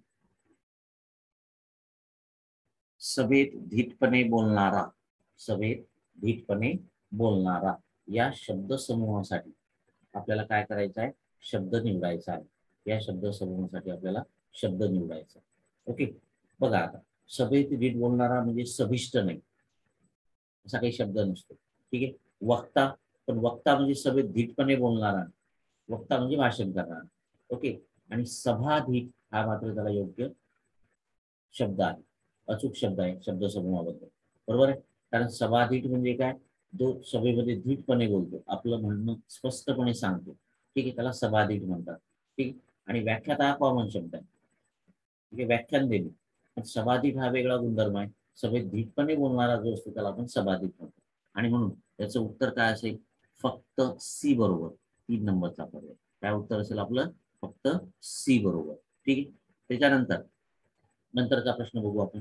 सभेत धीटपणे बोलणारा, सभेत धीटपणे बोलणारा या शब्द समूहासाठी आपल्याला काय करायचं आहे, शब्द निवडायचा आहे. या शब्द समूहासाठी आपल्याला शब्द निवडायचा. ओके, बघा आता सभेत धीट बोलणारा म्हणजे सभिष्ट नाही, असा काही शब्द नसतो. ठीक आहे, वक्ता, पण वक्ता म्हणजे सभेत धीटपणे बोलणारा, वक्ता म्हणजे भाषण करणारा. ओके, आणि सभाधीट हा मात्र त्याला योग्य शब्द आहे, अचूक शब्द आहे शब्द समूहाबद्दल. बरोबर आहे, कारण सभाधीट म्हणजे काय, जो सभेमध्ये धीटपणे बोलतो, आपलं म्हणणं स्पष्टपणे सांगतो. ठीक आहे, त्याला सभाधीट म्हणतात. ठीक, आणि व्याख्याता हा कॉमन शब्द आहे. ठीक आहे, व्याख्यान देणे. पण सभाधीट हा वेगळा गुणधर्म आहे. सभेत धीटपणे बोलणारा जो असतो त्याला आपण सभाधीट म्हणतो. आणि म्हणून त्याचं उत्तर काय असेल, फक्त सी बरोबर, तीन नंबरचा पर्याय. काय उत्तर असेल आपलं, फक्त सी बरोबर. ठीक आहे, त्याच्यानंतर नंतरचा प्रश्न बघू आपण.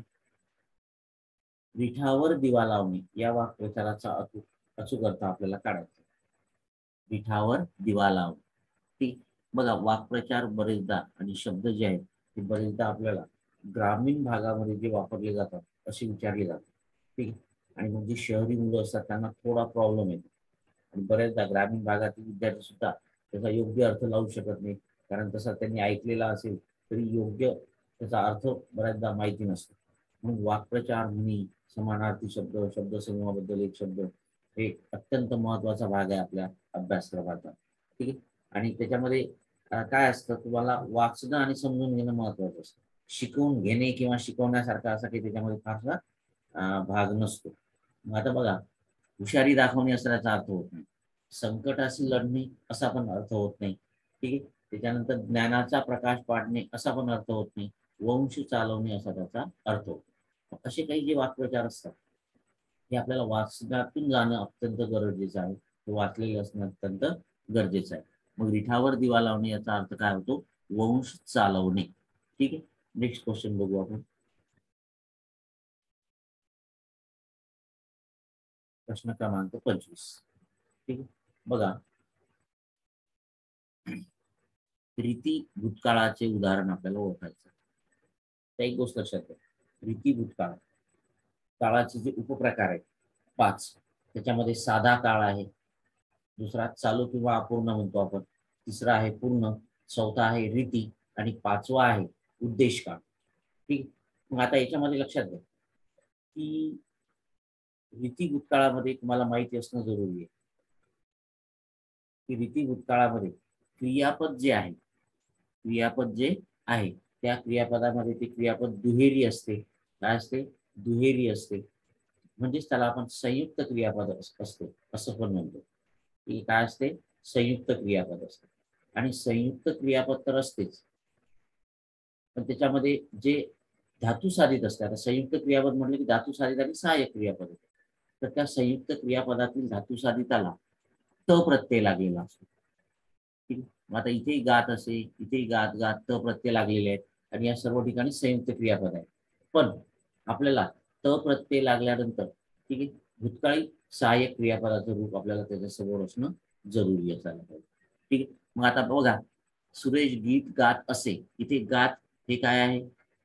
विठावर दिवा लावणे या वाक्प्रचाराचा अचूक अचूक अर्थ आपल्याला काढायचा. विठावर दिवा लावणे. ठीक, बघा वाक्प्रचार बरेचदा आणि शब्द जे आहेत ते बरेचदा आपल्याला ग्रामीण भागामध्ये जे वापरले जातात असे विचारले जातात. ठीक, आणि म्हणजे शहरी मुलं असतात त्यांना थोडा प्रॉब्लेम येतो आणि बऱ्याचदा ग्रामीण भागातील विद्यार्थी सुद्धा त्याचा योग्य अर्थ लावू शकत नाही, कारण तसा त्यांनी ऐकलेला असेल तरी योग्य त्याचा अर्थ बऱ्याचदा माहिती नसतो. म्हणून वाक्प्रचार, म्हणी, समानार्थी शब्द, शब्दसमूहाबद्दल एक शब्द हे अत्यंत महत्वाचा भाग आहे आपल्या अभ्यासक्रमाचा. ठीक आहे, आणि त्याच्यामध्ये काय असतं, तुम्हाला वाचणं आणि समजून घेणं महत्वाचं असतं. शिकवून घेणे किंवा शिकवण्यासारखा असा काही त्याच्यामध्ये फारसा भाग नसतो. मग आता बघा, हुशारी दाखवणे असा त्याचा अर्थ होत नाही, संकटाशी लढणे असा पण अर्थ होत नाही. ठीक आहे, त्याच्यानंतर ज्ञानाचा प्रकाश पाडणे असा पण अर्थ होत नाही, वंश चालवणे असा त्याचा अर्थ होतो. असे काही जे वाक्प्रचार असतात हे आपल्याला वाचनातून जाणं अत्यंत गरजेचं आहे, ते वाचलेले असणं अत्यंत गरजेचं आहे. मग विठावर दिवा लावणे याचा अर्थ काय होतो, वंश चालवणे. ठीक आहे, नेक्स्ट क्वेश्चन बघू आपण. प्रश्न क्रमांक पंचवीस. ठीक आहे, बघा रीती भूतकाळाचे उदाहरण आपल्याला ओळखायचं. त्या एक गोष्ट लक्षात घ्या, रीती भूतकाळ काळाचे जे उपप्रकार आहेत पाच, त्याच्यामध्ये साधा काळ आहे, दुसरा चालू किंवा अपूर्ण म्हणतो आपण, तिसरा आहे पूर्ण, चौथा आहे रीती आणि पाचवा आहे उद्देश काळ. ठीक, मग आता याच्यामध्ये लक्षात घ्या की रीती भूतकाळामध्ये तुम्हाला माहिती असणं जरुरी आहे की रीती भूतकाळामध्ये क्रियापद जे आहे, क्रियापद जे आहे त्या क्रियापदामध्ये ते क्रियापद दुहेरी असते. काय असते, दुहेरी असते. म्हणजेच त्याला आपण संयुक्त क्रियापद असते असं पण म्हणतो. की काय असते, संयुक्त क्रियापद असते. आणि संयुक्त क्रियापद तर असतेच, पण त्याच्यामध्ये जे धातू साधित असते. आता संयुक्त क्रियापद म्हटलं की धातू साधित आणि सहाय्यक क्रियापद होते. तर त्या संयुक्त क्रियापदातील धातू साधिताला त प्रत्यय लागलेला असतो. ठीक आहे. मग आता इथेही गात असे, इथेही गात गात त प्रत्यय लागलेले आहेत आणि या सर्व ठिकाणी संयुक्त क्रियापद आहे. पण आपल्याला त प्रत्यय लागल्यानंतर ठीक आहे भूतकाळी सहाय्यक क्रियापदाचं रूप आपल्याला त्याच्यासमोर असणं जरुरी असायला पाहिजे. ठीक आहे. मग आता बघा, सुरेश गीत गात असे, इथे गात हे काय आहे,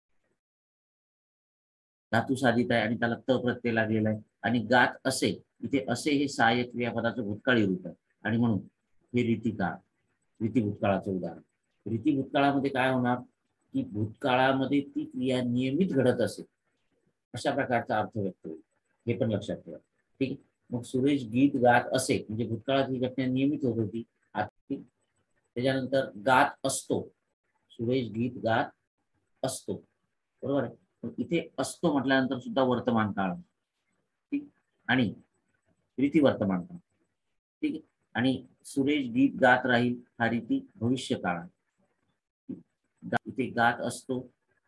धातू साधित आहे आणि त्याला त प्रत्यय लागलेला आहे. आणि गात असे, इथे असे हे सहाय्यक क्रियापदाचं भूतकाळी रूप आहे आणि म्हणून हे रीतिकाळ, रीती भूतकाळाचं उदाहरण. रीती भूतकाळामध्ये काय होणार की भूतकाळामध्ये ती क्रिया नियमित घडत असेल अशा प्रकारचा अर्थ व्यक्त होईल. हे पण लक्षात ठेवा. ठीक आहे. मग सुरेश गीत गात असे म्हणजे भूतकाळात ही घटना नियमित होत होती. त्याच्यानंतर गात असतो, सुरेश गीत गात असतो, बरोबर आहे. इथे असतो म्हटल्यानंतर सुद्धा वर्तमान काळ, ठीक, आणि रीती वर्तमान काळ, ठीक आहे. आणि सुरेश गीत गात राहील हा रीती भविष्य काळ, इथे गात असतो,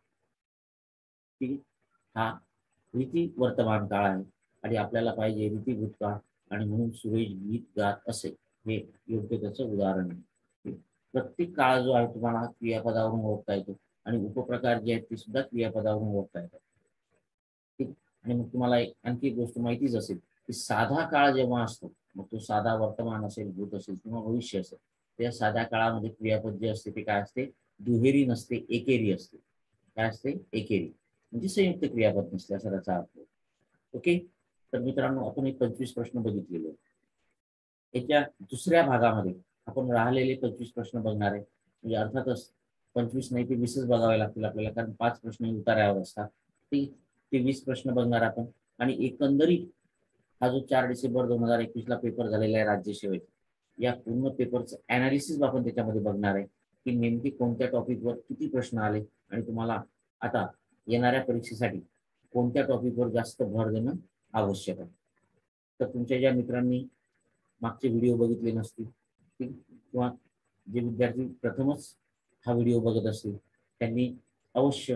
ठीक आहे, हा रीती वर्तमान काळ आहे आणि आपल्याला पाहिजे रीती भूतकाळ आणि म्हणून सुरेश गीत गात असे हे योग्य त्याचं उदाहरण आहे. प्रत्येक काळ जो आहे तुम्हाला क्रियापदावरून ओळखता येतो आणि उपप्रकार जे आहेत ते सुद्धा क्रियापदावरून ओळखता येतात. ठीक. आणि मग तुम्हाला एक आणखी एक गोष्ट माहितीच असेल की साधा काळ जेव्हा असतो, मग तो साधा वर्तमान असेल, भूत असेल किंवा भविष्य असेल, त्या साध्या काळामध्ये क्रियापद जे असते ते काय असते, दुहेरी नसते, एकेरी असते. काय असते, एकेरी, म्हणजे संयुक्त क्रियापद नसते असा त्याचा अर्थ. ओके. तर मित्रांनो आपण एक पंचवीस प्रश्न बघितलेले. याच्या दुसऱ्या भागामध्ये आपण राहिलेले पंचवीस प्रश्न बघणार आहे. म्हणजे अर्थातच पंचवीस नाही ते वीसच बघावे लागतील आपल्याला, कारण पाच प्रश्न उतार्यावर असतात. ती ते वीस प्रश्न बघणार आपण. आणि एकंदरीत हा जो चार डिसेंबर दोन हजार एकवीस ला पेपर झालेला आहे राज्यसेवेचा, या पूर्ण पेपरचं अनालिसिस आपण त्याच्यामध्ये बघणार आहे की नेमकी कोणत्या टॉपिकवर किती प्रश्न आले आणि तुम्हाला आता येणाऱ्या परीक्षेसाठी कोणत्या टॉपिकवर जास्त भर देणं आवश्यक आहे. तर तुमच्या ज्या मित्रांनी मागचे व्हिडिओ बघितले नसतील किंवा जे विद्यार्थी प्रथमच हा व्हिडिओ बघत असतील त्यांनी अवश्य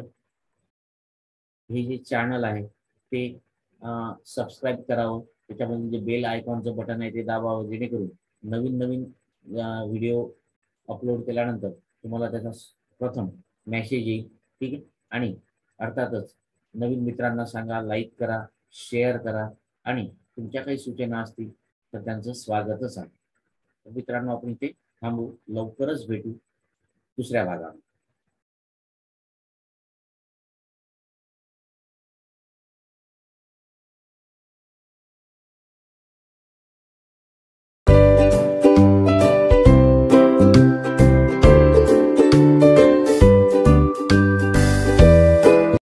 हे जे चॅनल आहे ते सबस्क्राईब करावं. त्याच्यामध्ये जे बेल आयकॉनचं बटन आहे ते दाबावं, जेणेकरून नवीन नवीन व्हिडिओ अपलोड केल्यानंतर तुम्हाला त्याचा प्रथम मेसेज येईल. ठीक आहे. आणि अर्थातच नवीन मित्रांना सांगा, लाईक करा, शेअर करा आणि तुमच्या काही सूचना असतील तर त्यांचं स्वागतच आहे. मित्रांनो आपण इथे थांबू, लवकरच भेटू दुसऱ्या भागात.